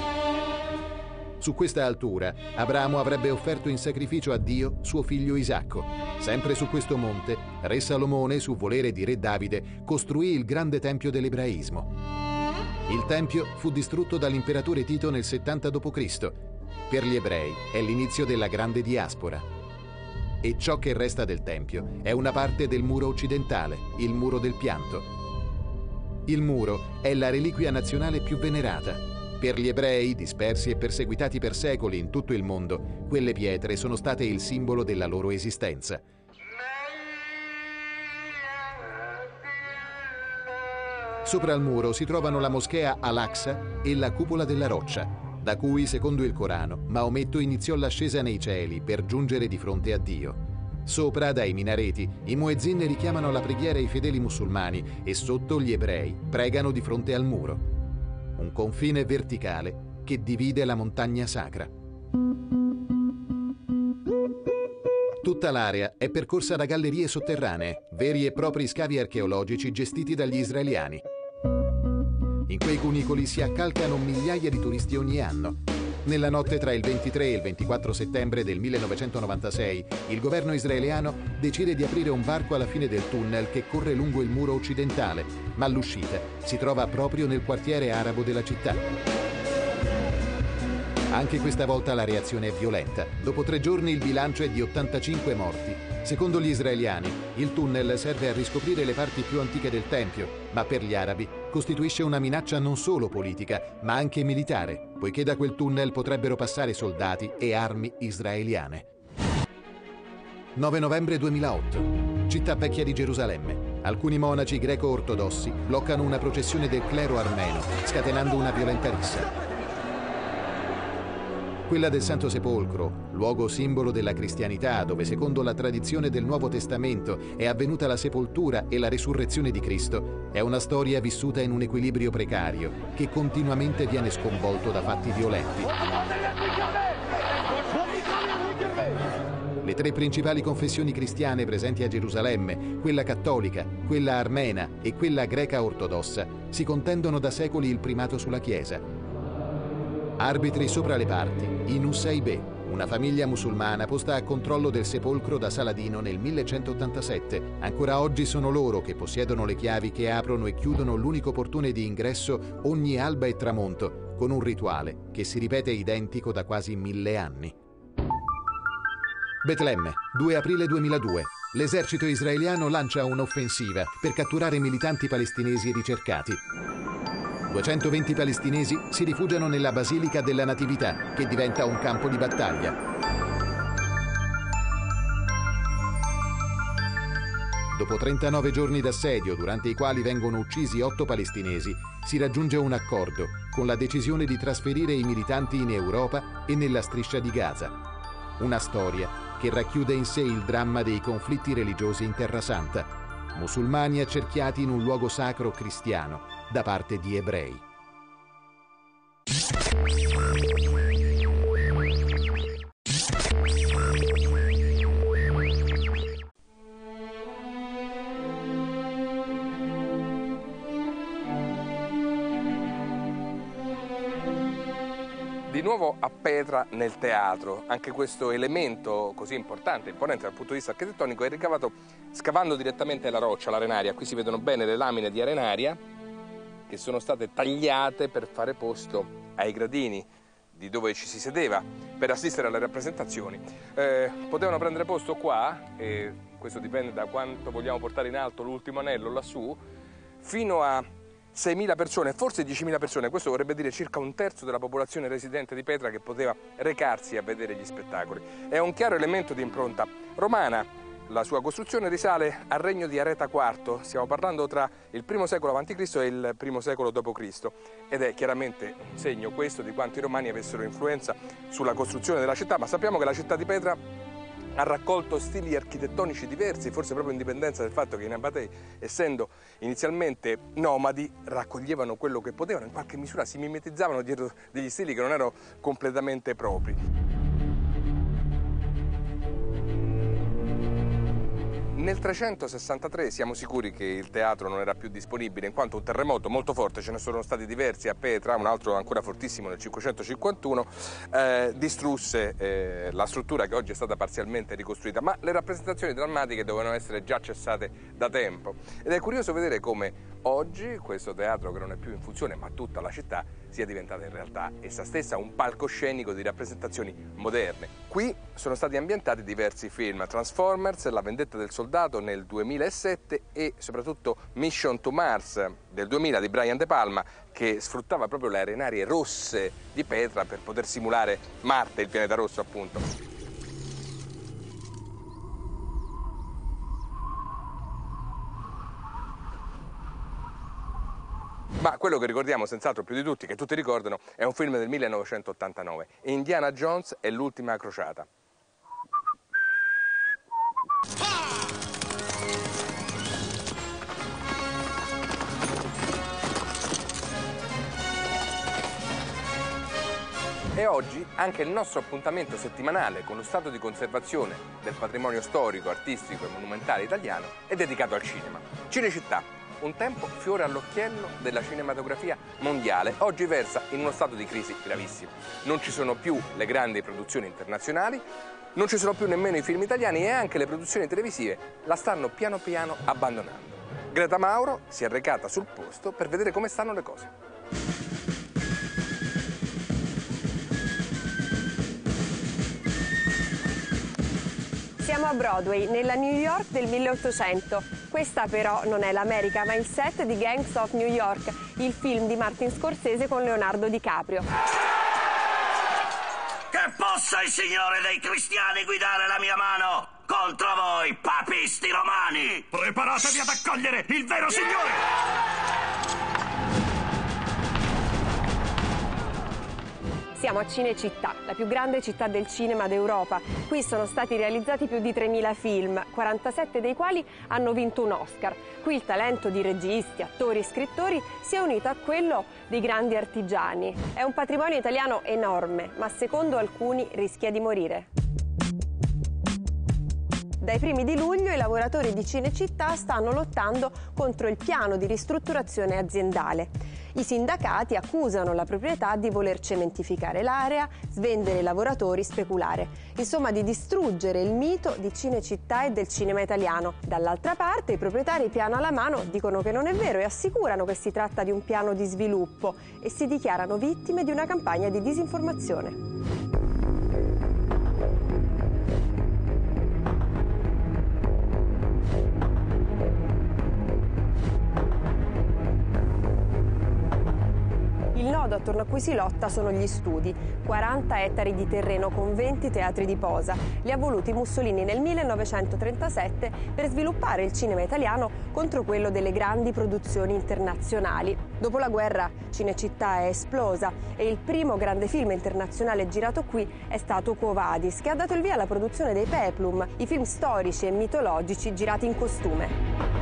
Su questa altura, Abramo avrebbe offerto in sacrificio a Dio suo figlio Isacco. Sempre su questo monte, re Salomone, su volere di re Davide, costruì il grande tempio dell'ebraismo. Il tempio fu distrutto dall'imperatore Tito nel 70 d.C. Per gli ebrei è l'inizio della grande diaspora. E ciò che resta del tempio è una parte del muro occidentale, il muro del pianto. Il muro è la reliquia nazionale più venerata. Per gli ebrei, dispersi e perseguitati per secoli in tutto il mondo, quelle pietre sono state il simbolo della loro esistenza. Sopra il muro si trovano la moschea Al-Aqsa e la cupola della roccia, da cui, secondo il Corano, Maometto iniziò l'ascesa nei cieli per giungere di fronte a Dio. Sopra, dai minareti, i muezzin richiamano la preghiera ai fedeli musulmani e sotto gli ebrei pregano di fronte al muro. Un confine verticale che divide la montagna sacra. Tutta l'area è percorsa da gallerie sotterranee, veri e propri scavi archeologici gestiti dagli israeliani. In quei cunicoli si accalcano migliaia di turisti ogni anno. Nella notte tra il 23 e il 24 settembre del 1996, il governo israeliano decide di aprire un varco alla fine del tunnel che corre lungo il muro occidentale, ma l'uscita si trova proprio nel quartiere arabo della città. Anche questa volta la reazione è violenta. Dopo 3 giorni il bilancio è di 85 morti. Secondo gli israeliani, il tunnel serve a riscoprire le parti più antiche del Tempio, ma per gli arabi costituisce una minaccia non solo politica, ma anche militare, poiché da quel tunnel potrebbero passare soldati e armi israeliane. 9 novembre 2008. Città vecchia di Gerusalemme. Alcuni monaci greco-ortodossi bloccano una processione del clero armeno, scatenando una violenta rissa. Quella del Santo Sepolcro, luogo simbolo della cristianità, dove secondo la tradizione del Nuovo Testamento è avvenuta la sepoltura e la resurrezione di Cristo, è una storia vissuta in un equilibrio precario, che continuamente viene sconvolto da fatti violenti. Le 3 principali confessioni cristiane presenti a Gerusalemme, quella cattolica, quella armena e quella greca ortodossa, si contendono da secoli il primato sulla Chiesa. Arbitri sopra le parti, i Nusaybe, una famiglia musulmana posta a controllo del sepolcro da Saladino nel 1187. Ancora oggi sono loro che possiedono le chiavi che aprono e chiudono l'unico portone di ingresso ogni alba e tramonto, con un rituale che si ripete identico da quasi 1000 anni. Betlemme, 2 aprile 2002. L'esercito israeliano lancia un'offensiva per catturare militanti palestinesi ricercati. 220 palestinesi si rifugiano nella Basilica della Natività, che diventa un campo di battaglia. Dopo 39 giorni d'assedio, durante i quali vengono uccisi 8 palestinesi, si raggiunge un accordo, con la decisione di trasferire i militanti in Europa e nella striscia di Gaza. Una storia che racchiude in sé il dramma dei conflitti religiosi in Terra Santa. Musulmani accerchiati in un luogo sacro cristiano da parte di ebrei. Di nuovo a Petra nel teatro. Anche questo elemento così importante, imponente dal punto di vista architettonico, è ricavato scavando direttamente la roccia, l'arenaria. Qui si vedono bene le lamine di arenaria che sono state tagliate per fare posto ai gradini di dove ci si sedeva per assistere alle rappresentazioni. Potevano prendere posto qua, e questo dipende da quanto vogliamo portare in alto l'ultimo anello lassù, fino a 6.000 persone, forse 10.000 persone. Questo vorrebbe dire circa un terzo della popolazione residente di Petra che poteva recarsi a vedere gli spettacoli. È un chiaro elemento di impronta romana. La sua costruzione risale al regno di Areta IV, stiamo parlando tra il I secolo a.C. e il I secolo d.C. ed è chiaramente un segno questo di quanto i romani avessero influenza sulla costruzione della città, ma sappiamo che la città di Petra ha raccolto stili architettonici diversi, forse proprio in dipendenza del fatto che i Nabatei, essendo inizialmente nomadi, raccoglievano quello che potevano, in qualche misura si mimetizzavano dietro degli stili che non erano completamente propri. Nel 363 siamo sicuri che il teatro non era più disponibile, in quanto un terremoto molto forte, ce ne sono stati diversi a Petra, un altro ancora fortissimo nel 551, distrusse la struttura che oggi è stata parzialmente ricostruita, ma le rappresentazioni drammatiche dovevano essere già cessate da tempo. Ed è curioso vedere come oggi questo teatro, che non è più in funzione, ma tutta la città, sia diventata in realtà essa stessa un palcoscenico di rappresentazioni moderne. Qui sono stati ambientati diversi film: Transformers, La vendetta del soldato nel 2007 e soprattutto Mission to Mars del 2000 di Brian De Palma, che sfruttava proprio le arenarie rosse di Petra per poter simulare Marte, il pianeta rosso appunto. Ma quello che ricordiamo senz'altro più di tutti, che tutti ricordano, è un film del 1989, Indiana Jones e l'ultima crociata. E oggi anche il nostro appuntamento settimanale con lo stato di conservazione del patrimonio storico, artistico e monumentale italiano è dedicato al cinema. Cinecittà, un tempo fiore all'occhiello della cinematografia mondiale, oggi versa in uno stato di crisi gravissimo. Non ci sono più le grandi produzioni internazionali, non ci sono più nemmeno i film italiani e anche le produzioni televisive la stanno piano piano abbandonando. Greta Mauro si è recata sul posto per vedere come stanno le cose. Siamo a Broadway, nella New York del 1800. Questa però non è l'America, ma il set di Gangs of New York, il film di Martin Scorsese con Leonardo DiCaprio. Che possa il Signore dei cristiani guidare la mia mano contro voi, papisti romani! Preparatevi ad accogliere il vero Signore! Siamo a Cinecittà, la più grande città del cinema d'Europa. Qui sono stati realizzati più di 3.000 film, 47 dei quali hanno vinto un Oscar. Qui il talento di registi, attori e scrittori si è unito a quello dei grandi artigiani. È un patrimonio italiano enorme, ma secondo alcuni rischia di morire. Dai primi di luglio i lavoratori di Cinecittà stanno lottando contro il piano di ristrutturazione aziendale. I sindacati accusano la proprietà di voler cementificare l'area, svendere i lavoratori, speculare. Insomma, di distruggere il mito di Cinecittà e del cinema italiano. Dall'altra parte, i proprietari piano alla mano dicono che non è vero e assicurano che si tratta di un piano di sviluppo e si dichiarano vittime di una campagna di disinformazione. Il nodo attorno a cui si lotta sono gli studi, 40 ettari di terreno con 20 teatri di posa. Li ha voluti Mussolini nel 1937 per sviluppare il cinema italiano contro quello delle grandi produzioni internazionali. Dopo la guerra Cinecittà è esplosa e il primo grande film internazionale girato qui è stato Quo Vadis, che ha dato il via alla produzione dei Peplum, i film storici e mitologici girati in costume.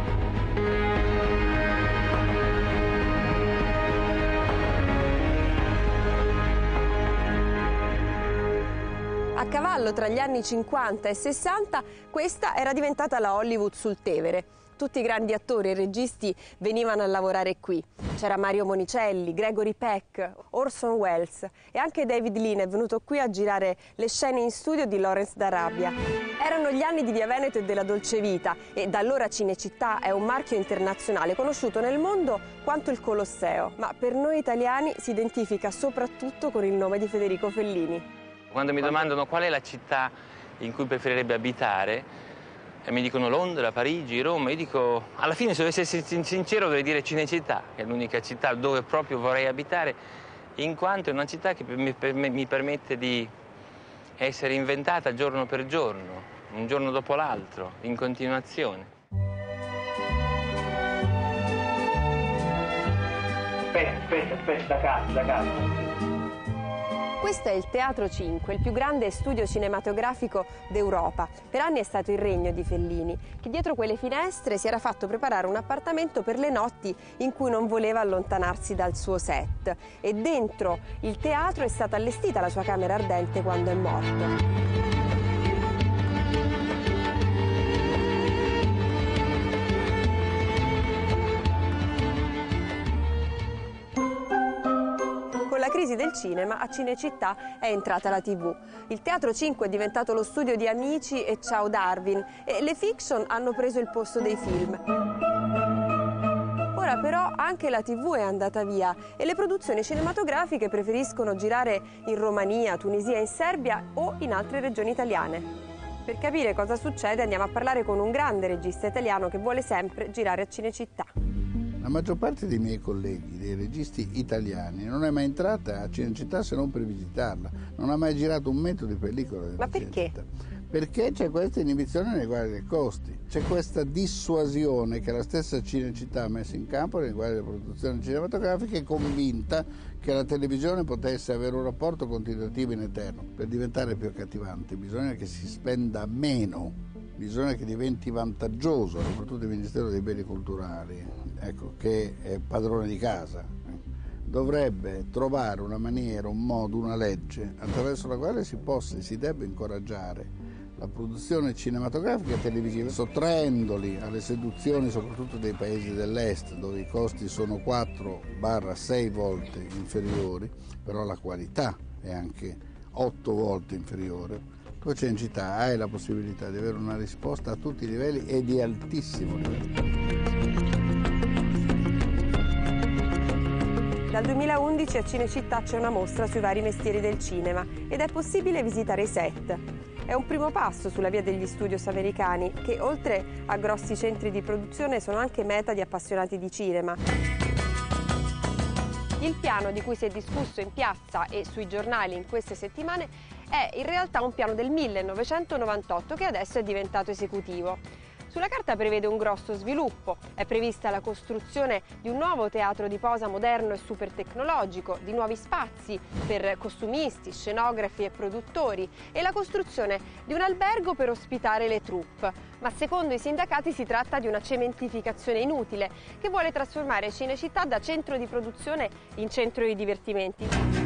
A cavallo tra gli anni 50 e 60, questa era diventata la Hollywood sul Tevere. Tutti i grandi attori e registi venivano a lavorare qui. C'era Mario Monicelli, Gregory Peck, Orson Welles e anche David Lean è venuto qui a girare le scene in studio di Lawrence d'Arabia. Erano gli anni di Via Veneto e della Dolce Vita e da allora Cinecittà è un marchio internazionale conosciuto nel mondo quanto il Colosseo, ma per noi italiani si identifica soprattutto con il nome di Federico Fellini. Quando mi domandano qual è la città in cui preferirebbe abitare, e mi dicono Londra, Parigi, Roma, io dico, alla fine se dovessi essere sincero dovrei dire Cinecittà, che è l'unica città dove proprio vorrei abitare, in quanto è una città che mi permette di essere inventata giorno per giorno, un giorno dopo l'altro, in continuazione. Aspetta, da casa. Questo è il Teatro 5, il più grande studio cinematografico d'Europa. Per anni è stato il regno di Fellini, che dietro quelle finestre si era fatto preparare un appartamento per le notti in cui non voleva allontanarsi dal suo set. E dentro il teatro è stata allestita la sua camera ardente quando è morto. Con la crisi del cinema a Cinecittà è entrata la TV. Il Teatro 5 è diventato lo studio di Amici e Ciao Darwin e le fiction hanno preso il posto dei film. Ora però anche la TV è andata via e le produzioni cinematografiche preferiscono girare in Romania, Tunisia, in Serbia o in altre regioni italiane. Per capire cosa succede andiamo a parlare con un grande regista italiano che vuole sempre girare a Cinecittà. La maggior parte dei miei colleghi, dei registi italiani, non è mai entrata a Cinecittà se non per visitarla, non ha mai girato un metro di pellicola. Ma perché? Perché c'è questa inibizione nei riguardi dei costi, c'è questa dissuasione che la stessa Cinecittà ha messo in campo nei riguardi delle produzioni cinematografiche, è convinta che la televisione potesse avere un rapporto continuativo in eterno. Per diventare più accattivante bisogna che si spenda meno. Bisogna che diventi vantaggioso, soprattutto il Ministero dei Beni Culturali, ecco, che è padrone di casa. Dovrebbe trovare una maniera, un modo, una legge attraverso la quale si possa e si debba incoraggiare la produzione cinematografica e televisiva, sottraendoli alle seduzioni soprattutto dei paesi dell'est, dove i costi sono 4-6 volte inferiori, però la qualità è anche 8 volte inferiore. Poi Cinecittà hai la possibilità di avere una risposta a tutti i livelli e di altissimo livello. Dal 2011 a Cinecittà c'è una mostra sui vari mestieri del cinema ed è possibile visitare i set. È un primo passo sulla via degli studios americani che, oltre a grossi centri di produzione, sono anche meta di appassionati di cinema. Il piano di cui si è discusso in piazza e sui giornali in queste settimane è in realtà un piano del 1998 che adesso è diventato esecutivo. Sulla carta prevede un grosso sviluppo, è prevista la costruzione di un nuovo teatro di posa moderno e super tecnologico, di nuovi spazi per costumisti, scenografi e produttori e la costruzione di un albergo per ospitare le troupe. Ma secondo i sindacati si tratta di una cementificazione inutile che vuole trasformare Cinecittà da centro di produzione in centro di divertimenti.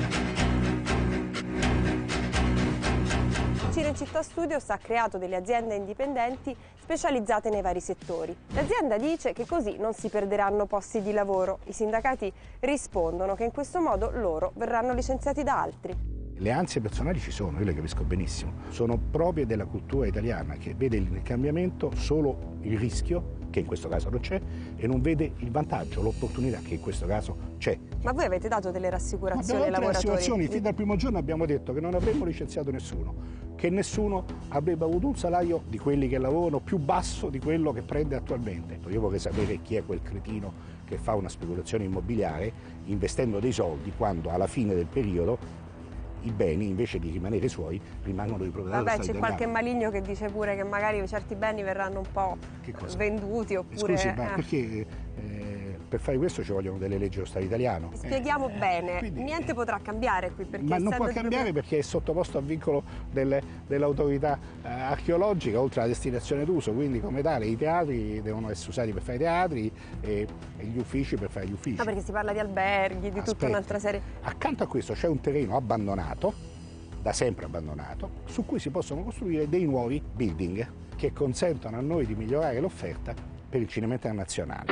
Cinecittà Studios ha creato delle aziende indipendenti specializzate nei vari settori. L'azienda dice che così non si perderanno posti di lavoro. I sindacati rispondono che in questo modo loro verranno licenziati da altri. Le ansie personali ci sono, io le capisco benissimo, sono proprie della cultura italiana che vede nel cambiamento solo il rischio, che in questo caso non c'è, e non vede il vantaggio, l'opportunità che in questo caso c'è. Ma voi avete dato delle rassicurazioni ai lavoratori? Rassicurazioni, fin dal primo giorno abbiamo detto che non avremmo licenziato nessuno, che nessuno avrebbe avuto un salario di quelli che lavorano più basso di quello che prende attualmente. Io vorrei sapere chi è quel cretino che fa una speculazione immobiliare investendo dei soldi quando alla fine del periodo i beni, invece di rimanere suoi, rimangono di proprietà dello Stato italiano. C'è qualche maligno che dice pure che magari certi beni verranno un po' venduti oppure... Scusi, ma perché per fare questo ci vogliono delle leggi dello Stato italiano? Spieghiamo bene, quindi, niente potrà cambiare qui perché... Ma non può cambiare perché è sottoposto a vincolo dell'autorità archeologica oltre alla destinazione d'uso, quindi come tale i teatri devono essere usati per fare i teatri e gli uffici per fare gli uffici. No, perché si parla di alberghi, di tutta un'altra serie... Accanto a questo c'è un terreno abbandonato, da sempre abbandonato, su cui si possono costruire dei nuovi building che consentono a noi di migliorare l'offerta per il cinema internazionale.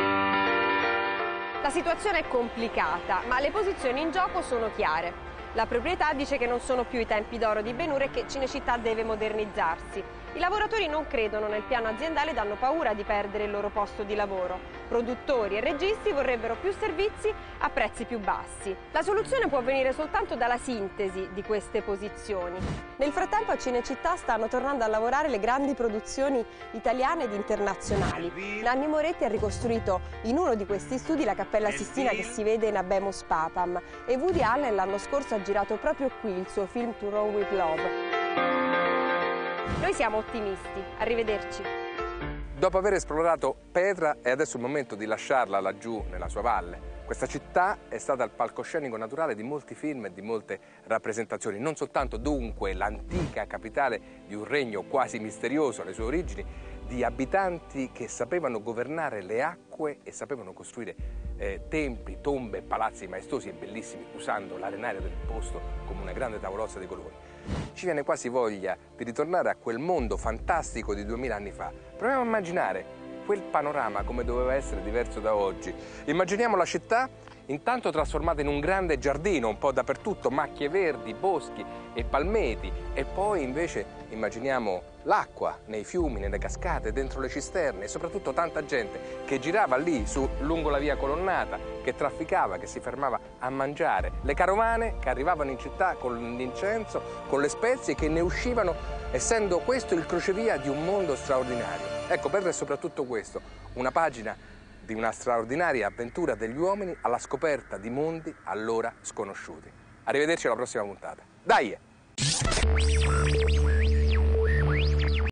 La situazione è complicata, ma le posizioni in gioco sono chiare. La proprietà dice che non sono più i tempi d'oro di Ben Hur e che Cinecittà deve modernizzarsi. I lavoratori non credono nel piano aziendale ed hanno paura di perdere il loro posto di lavoro. Produttori e registi vorrebbero più servizi a prezzi più bassi. La soluzione può venire soltanto dalla sintesi di queste posizioni. Nel frattempo a Cinecittà stanno tornando a lavorare le grandi produzioni italiane ed internazionali. Nanni Moretti ha ricostruito in uno di questi studi la Cappella Sistina che si vede in Habemus Papam e Woody Allen l'anno scorso ha girato proprio qui il suo film To Rome with Love. Noi siamo ottimisti. Arrivederci. Dopo aver esplorato Petra è adesso il momento di lasciarla laggiù nella sua valle. Questa città è stata il palcoscenico naturale di molti film e di molte rappresentazioni, non soltanto dunque l'antica capitale di un regno quasi misterioso alle sue origini, di abitanti che sapevano governare le acque e sapevano costruire templi, tombe, palazzi maestosi e bellissimi usando l'arenaria del posto come una grande tavolozza di colori. Ci viene quasi voglia di ritornare a quel mondo fantastico di 2000 anni fa. Proviamo a immaginare quel panorama come doveva essere diverso da oggi. Immaginiamo la città intanto trasformata in un grande giardino, un po' dappertutto, macchie verdi, boschi e palmeti, e poi invece immaginiamo l'acqua nei fiumi, nelle cascate, dentro le cisterne e soprattutto tanta gente che girava lì lungo la via colonnata, che trafficava, che si fermava a mangiare, le carovane che arrivavano in città con l'incenso, con le spezie, che ne uscivano, essendo questo il crocevia di un mondo straordinario. Ecco, Petra è soprattutto questo, una pagina di una straordinaria avventura degli uomini alla scoperta di mondi allora sconosciuti. Arrivederci alla prossima puntata. Dai!